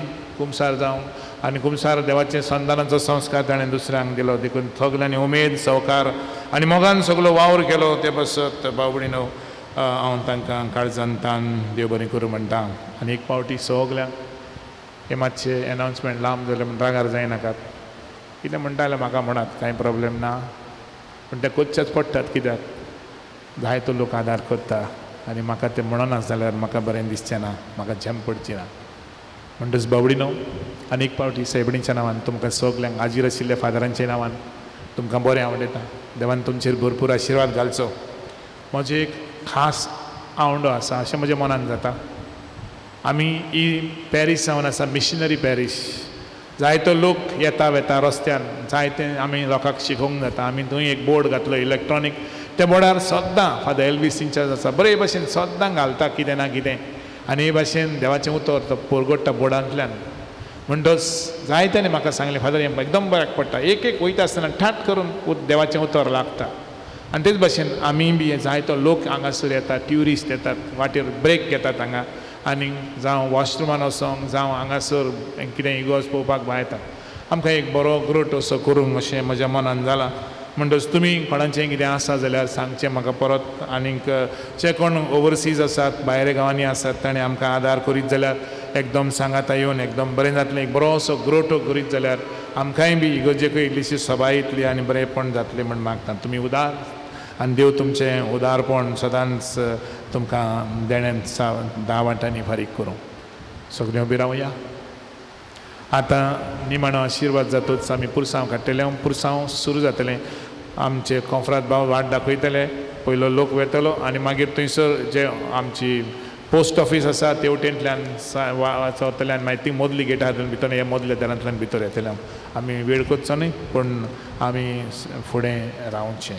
कुमसार जावं आनी कुमसार देवाचे संतानाचो संस्कार ताणें दुसऱ्यांक दिलो देखून सगल्यांनी उमेद सवकार आनी मोगान सगळो वावर केलो ते बसत भाव भयणीनो हांव तांकां काळजांतान देव बरें करूं म्हणटा आनी एक फावटी सगल्यांक हे मातशे एनावन्समेंट लांब जाले म्हण रागार जायनाकात कितें म्हणटा जाल्यार म्हाका म्हणत कांय प्रॉब्लेम ना पूण ते कोच्चेच पडटात कित्याक जायतो लोक आदार करता आनी म्हाका तें म्हणनात जाल्यार म्हाका बरें दिसचें ना म्हाका झेम पडची ना म्हणटच बावडीनो आनी एक फावटी सायबणीच्या नांवान तुमकां सगल्यांक हाजीर आशिल्ल्या फादरांच्या नांवान तुमकां बरें आवडटा देवान तुमचेर भरपूर आशिर्वाद घालचो म्हजो एक खास आवडो आसा अशें म्हज्या मनान जाता आमी ही पॅरीस जावन आसा मिशनरी पॅरीस जायतो लोक येता वेता रस्त्यान जायते आमी लोकांक शिकोवंक जाता आमी थंय एक बोर्ड घातलो इलेक्ट्रॉनीक त्या बोर्डार सद्दां फादर एल्वीस सिंचार्ज आसा बरे भशेन सद्दां घालता कितें ना कितें आनी हे भाशेन देवाचें उतर तो पोरगोडटा बोर्डांतल्यान म्हणटच जायत्यांनी म्हाका सांगलें फादर हें एकदम बऱ्याक पडटा एक एक वयता आसतना ठाट करून देवाचें उतर लागता आनी तेच भाशेन आमी बी जायतो लोक हांगासर येतात ट्युरिस्ट येतात वाटेर ब्रेक घेतात हांगा आनी जावं वॉशरुमान वचोंक जावं हांगासर कितें इगोज पळोवपाक भायर येतात आमकां एक बरो ग्रोट असो करूंक अशें म्हज्या मनान जालां म्हणटच तुमी कोणाचें कितें आसा जाल्यार सांगचें म्हाका परत आनीक जे कोण ओवरसीज आसात भायल्या गांवांनी आसात ताणें आमकां आदार करीत जाल्यार एकदम सांगाता येवन एकदम बरें जातलें एक बरो असो ग्रोटो करीत जाल्यार आमकांय बी इगोजेक इल्लीशी सभा येतली आनी बरेंपण जातलें म्हण मागता तुमी उदार आनी देव तुमचें उदारपण सदांच तुमकां देण्यात धा वाटांनी फारीक करूं सगळें उबी रावया आतां निमाणो आशिर्वाद जातूच आमी पुरसांव काडटले पुरसांव सुरू जातलें आमचे कोंफरात भाव वाट दाखयतले पयलो लोक वेतलो आनी मागीर थंयसर जे आमची पोस्ट ऑफीस आसा ते वटेंतल्यान वतल्यान मागीर ती मदली गेटा हातून भितर हे मदल्या दारांतल्यान भितर येतले आमी वेळ करचो न्ही पूण आमी फुडें रावचें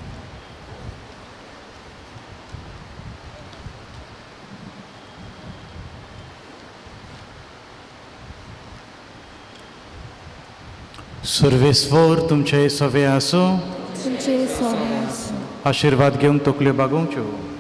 सर्वेस्वर तुमचे सवे आसूं आशिर्वाद घेवंक तकल्यो बागोवच्यो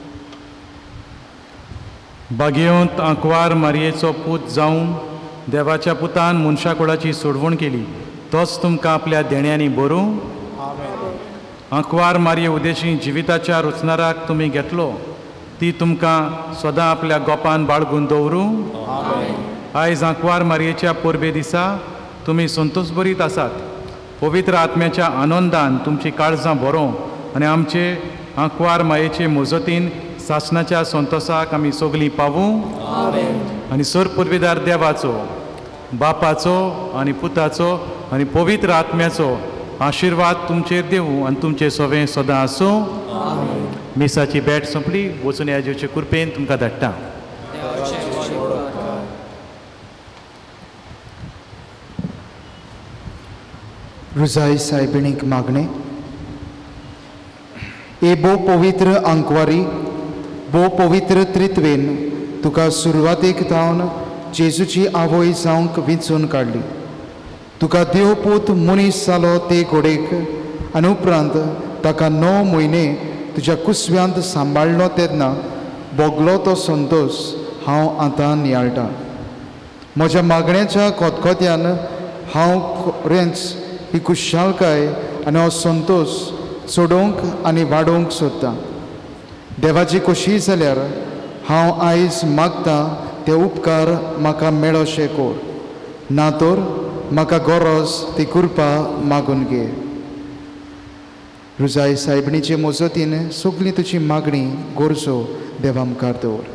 बागेवंत आंकवार मारयेचो पूत जावन देवाच्या पुतान मनशा कुळाची सोडवण केली तोच तुमकां आपल्या देण्यांनी बरों आंकवार मारये उदेशी जिविताच्या रुचनाराक तुमी घेतलो ती तुमकां सदां आपल्या गोपान बाळगून दवरूं आयज आंकवार मारयेच्या पोरबे दिसा तुमी संतोश भरीत आसात पवित्र आत्म्याच्या आनंदान तुमची काळजां बरों आनी आमचे आंकवार मायेचे मोजतीन सासणाच्या संतोशाक आमी सगलीं पावूं आनी सर पुर्विदार देवाचो बापाचो आनी पुताचो आनी पवित्र आत्म्याचो आशिर्वाद तुमचेर देवूं आनी तुमचे सवें सदां आसूं मिसाची बॅट संपली वचून याजेचे कृपेन तुमकां धाडटा रुजाई सायबिणीक मागणे ए भोव पवित्र आंकवारी भोव पवित्र त्रित्वेन तुका सुरवातेक जावन जेजूची आवय जावंक वेंचून काडली तुका देव पूत मनीस जालो ते घोडेक आनी उपरांत ताका णव म्हयने तुज्या कुसव्यांत सांबाळलो तेन्ना भोगलो तो संतोश हांव आतां नियाळटां म्हज्या मागण्याच्या खोतखोत्यान हांव खरेंच ही खुशालकाय आनी हो संतोश सोडोवंक आनी वाडोवंक सोदतां देवाची खोशी जाल्यार हांव आयज मागतां ते उपकार म्हाका मेळोशे कोर ना तर म्हाका गरज ती कृपा मागून घे रुजाई सायबणीचे मोजतीन सगळी तुजी मागणी गोरजो देवा मुखार दवर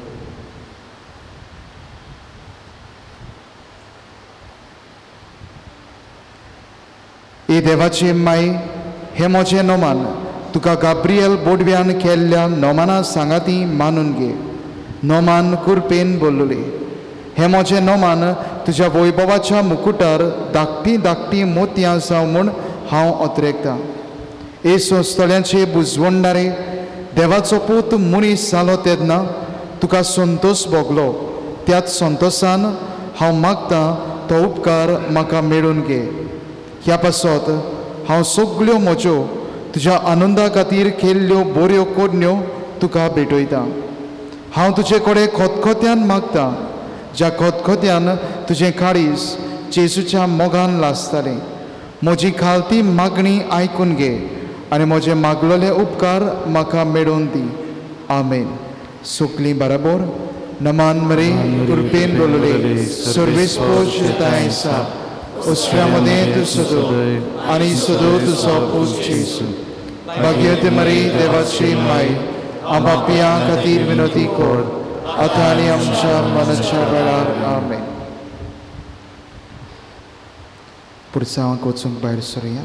ए देवाची माई हे म्हजें नोमान तुका गाब्रियल बोडव्यान केल्ल्या नोमाना सांगाती मानून घे नोमान कुरपेन बोल्लोले हे म्हजें नोमान तुज्या वैभवाच्या मुकुटार धाकटी धाकटी मोतयां जावं म्हूण हांव ओतरेकतां ए संस्थळ्यांचे बुजवणदारे देवाचो पूत मनीस जालो तेन्ना तुका संतोश भोगलो त्याच संतोशान हांव मागतां तो उपकार म्हाका मेळून घे ह्या पासत हांव सगळ्यो म्हज्यो तुज्या आनंदा खातीर केल्ल्यो बऱ्यो कोडण्यो तुका भेटयतां हांव तुजे कडेन खोतखोत्यान मागतां ज्या खोतखोत्यान तुझें काळीज जेजूच्या मोगान लासतालें म्हजी खालती मागणी आयकून घे आनी म्हजे मागलोले उपकार म्हाका मेळोवन दी आमेन. सुकलीं बराबर नमान मरे कृपेन बोलले सर्वेस्पोज तायसा उस्फ्यामध्ये तू सदो आनी सदो तुजो पूज जेजू. भाग्यवती मरे देवाची माय आम्हा पियां खातीर विनोदी कर आतां आनी आमच्या मनाच्या वेळार आमेन. पुरसांवाक वचूंक भायर सरुया.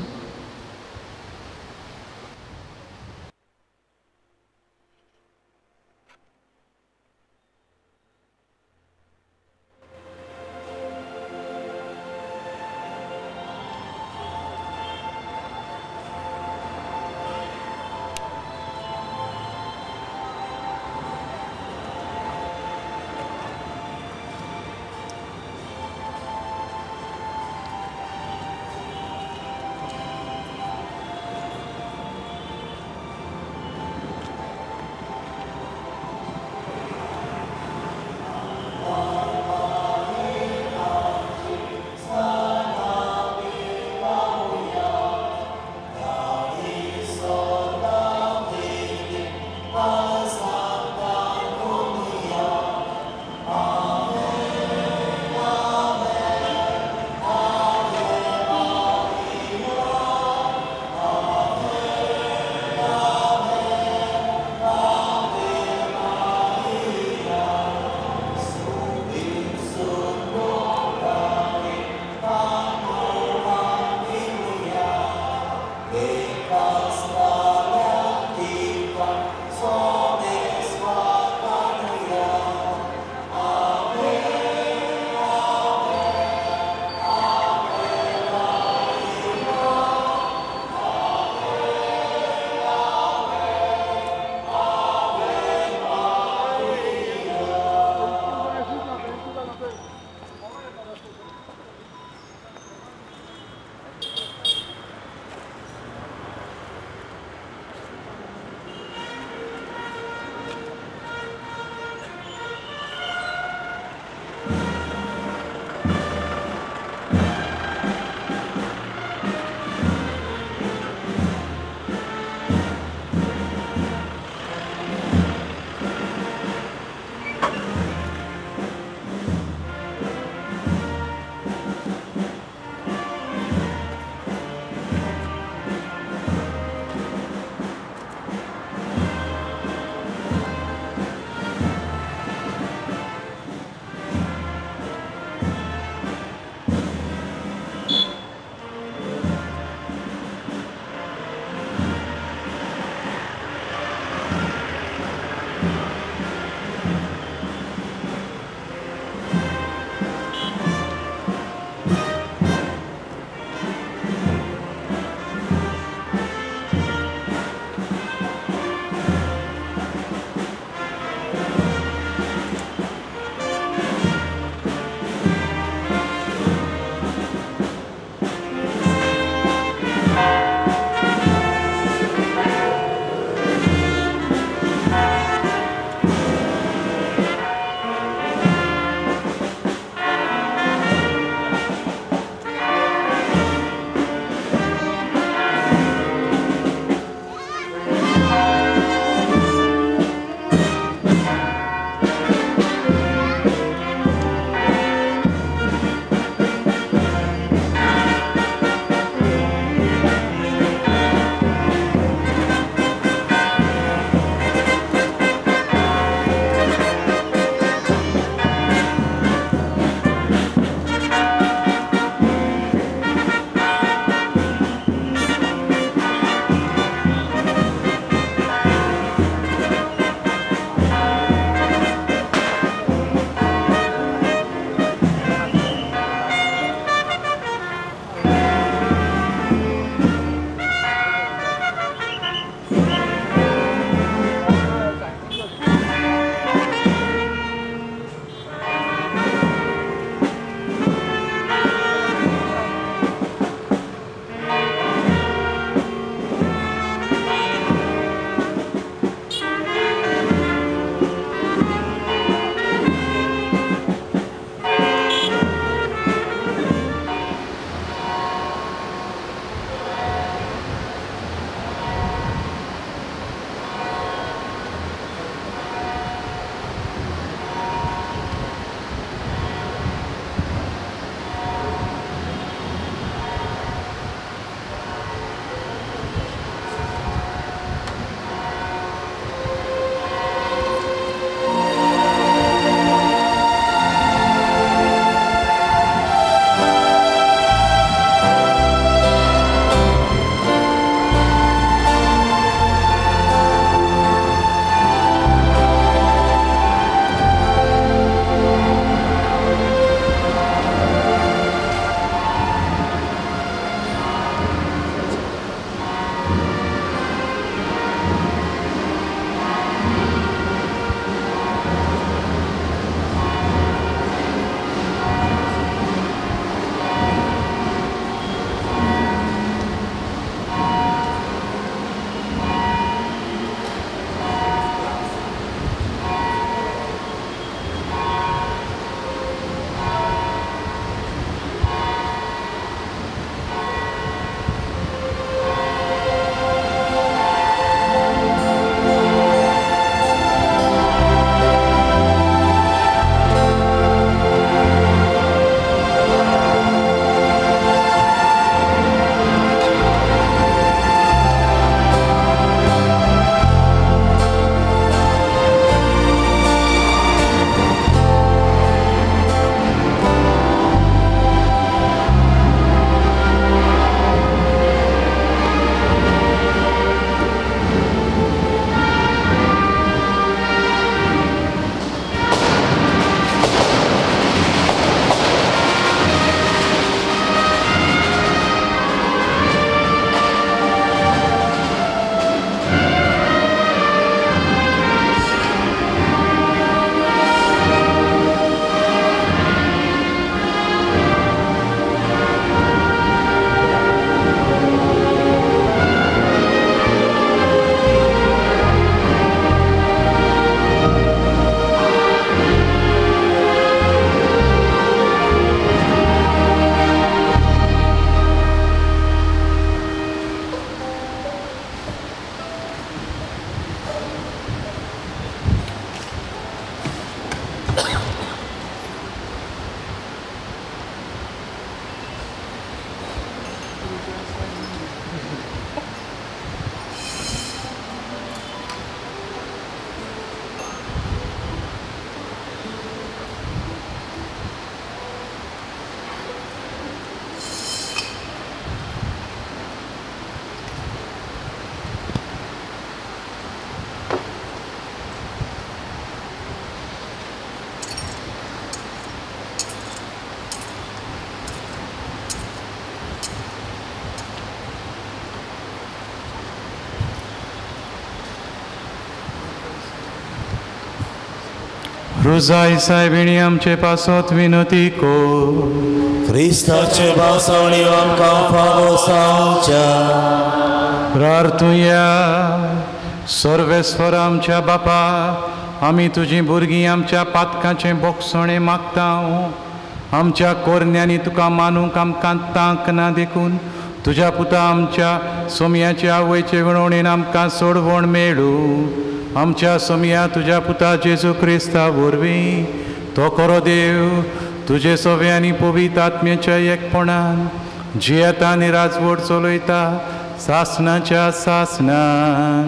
रुजाई साहेबिणी आमचे पासत विनती को ख्रिस्ताचे बासवणी आमकां फावो सांगच्या प्रार्थुया सर्वेस्वर आमच्या बापा आमी तुजी भुरगीं आमच्या पातकाचें बोगसणें मागता आमच्या कोरण्यांनी तुका मानूंक आमकां तांक ना देखून तुज्या पुता आमच्या सोमयाच्या आवयचे विणवणेन आमकां सोडवण मेळूं आमच्या सोमया तुज्या पुता जेजू क्रिस्ता वरवीं तो खरो देव तुजे सोवे आनी पवित्र आत्म्याच्या एकपणान जियेता आनी राजवट चलयता सासनाच्या सासनान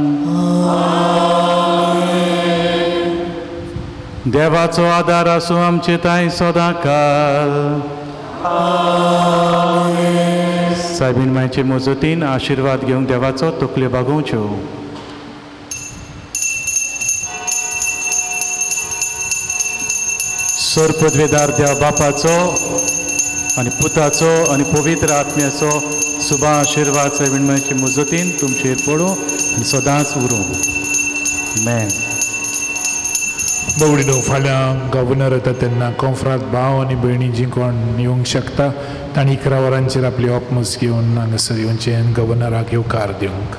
देवाचो आदार आसूं आमचे ताई सदां काल सायबीण मायचे मजतीन आशिर्वाद घेवंक देवाचो तकल्यो बागोवच्यो सर पदवेदार देवा बापाचो आनी पुताचो आनी पवित्र आत्म्याचो सुबा आशिर्वाद सायबीण मायचे मजतीन तुमचेर पडूं आनी सदांच उरूं मॅन बवडीनो फाल्यां गव्हर्नर येता तेन्ना कॉन्फ्रांत भाव आनी भयणी जी कोण येवंक शकता तांणी इकरा वरांचेर आपली ऑपमस घेवन हांगासर येवचें आनी गव्हर्नराक येवकार दिवंक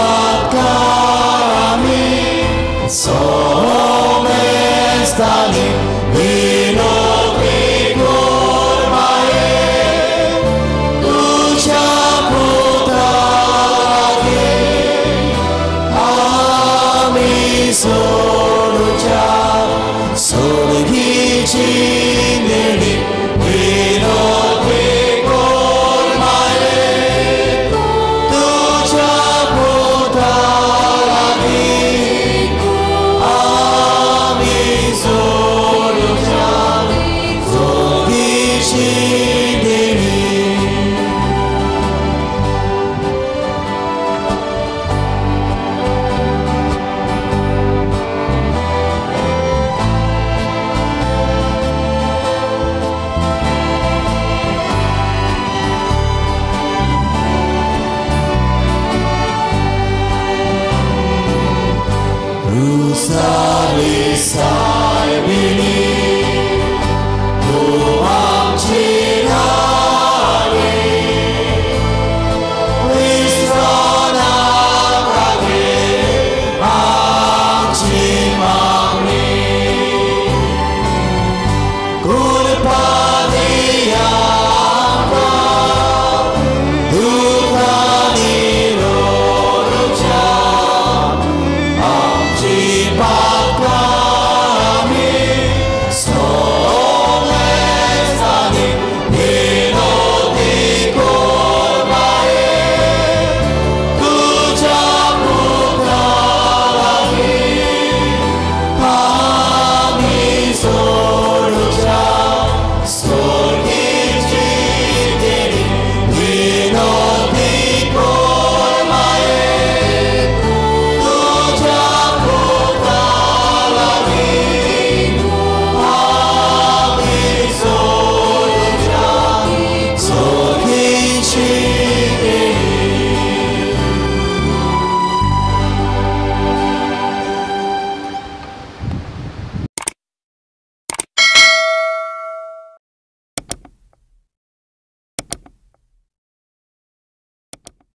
Stali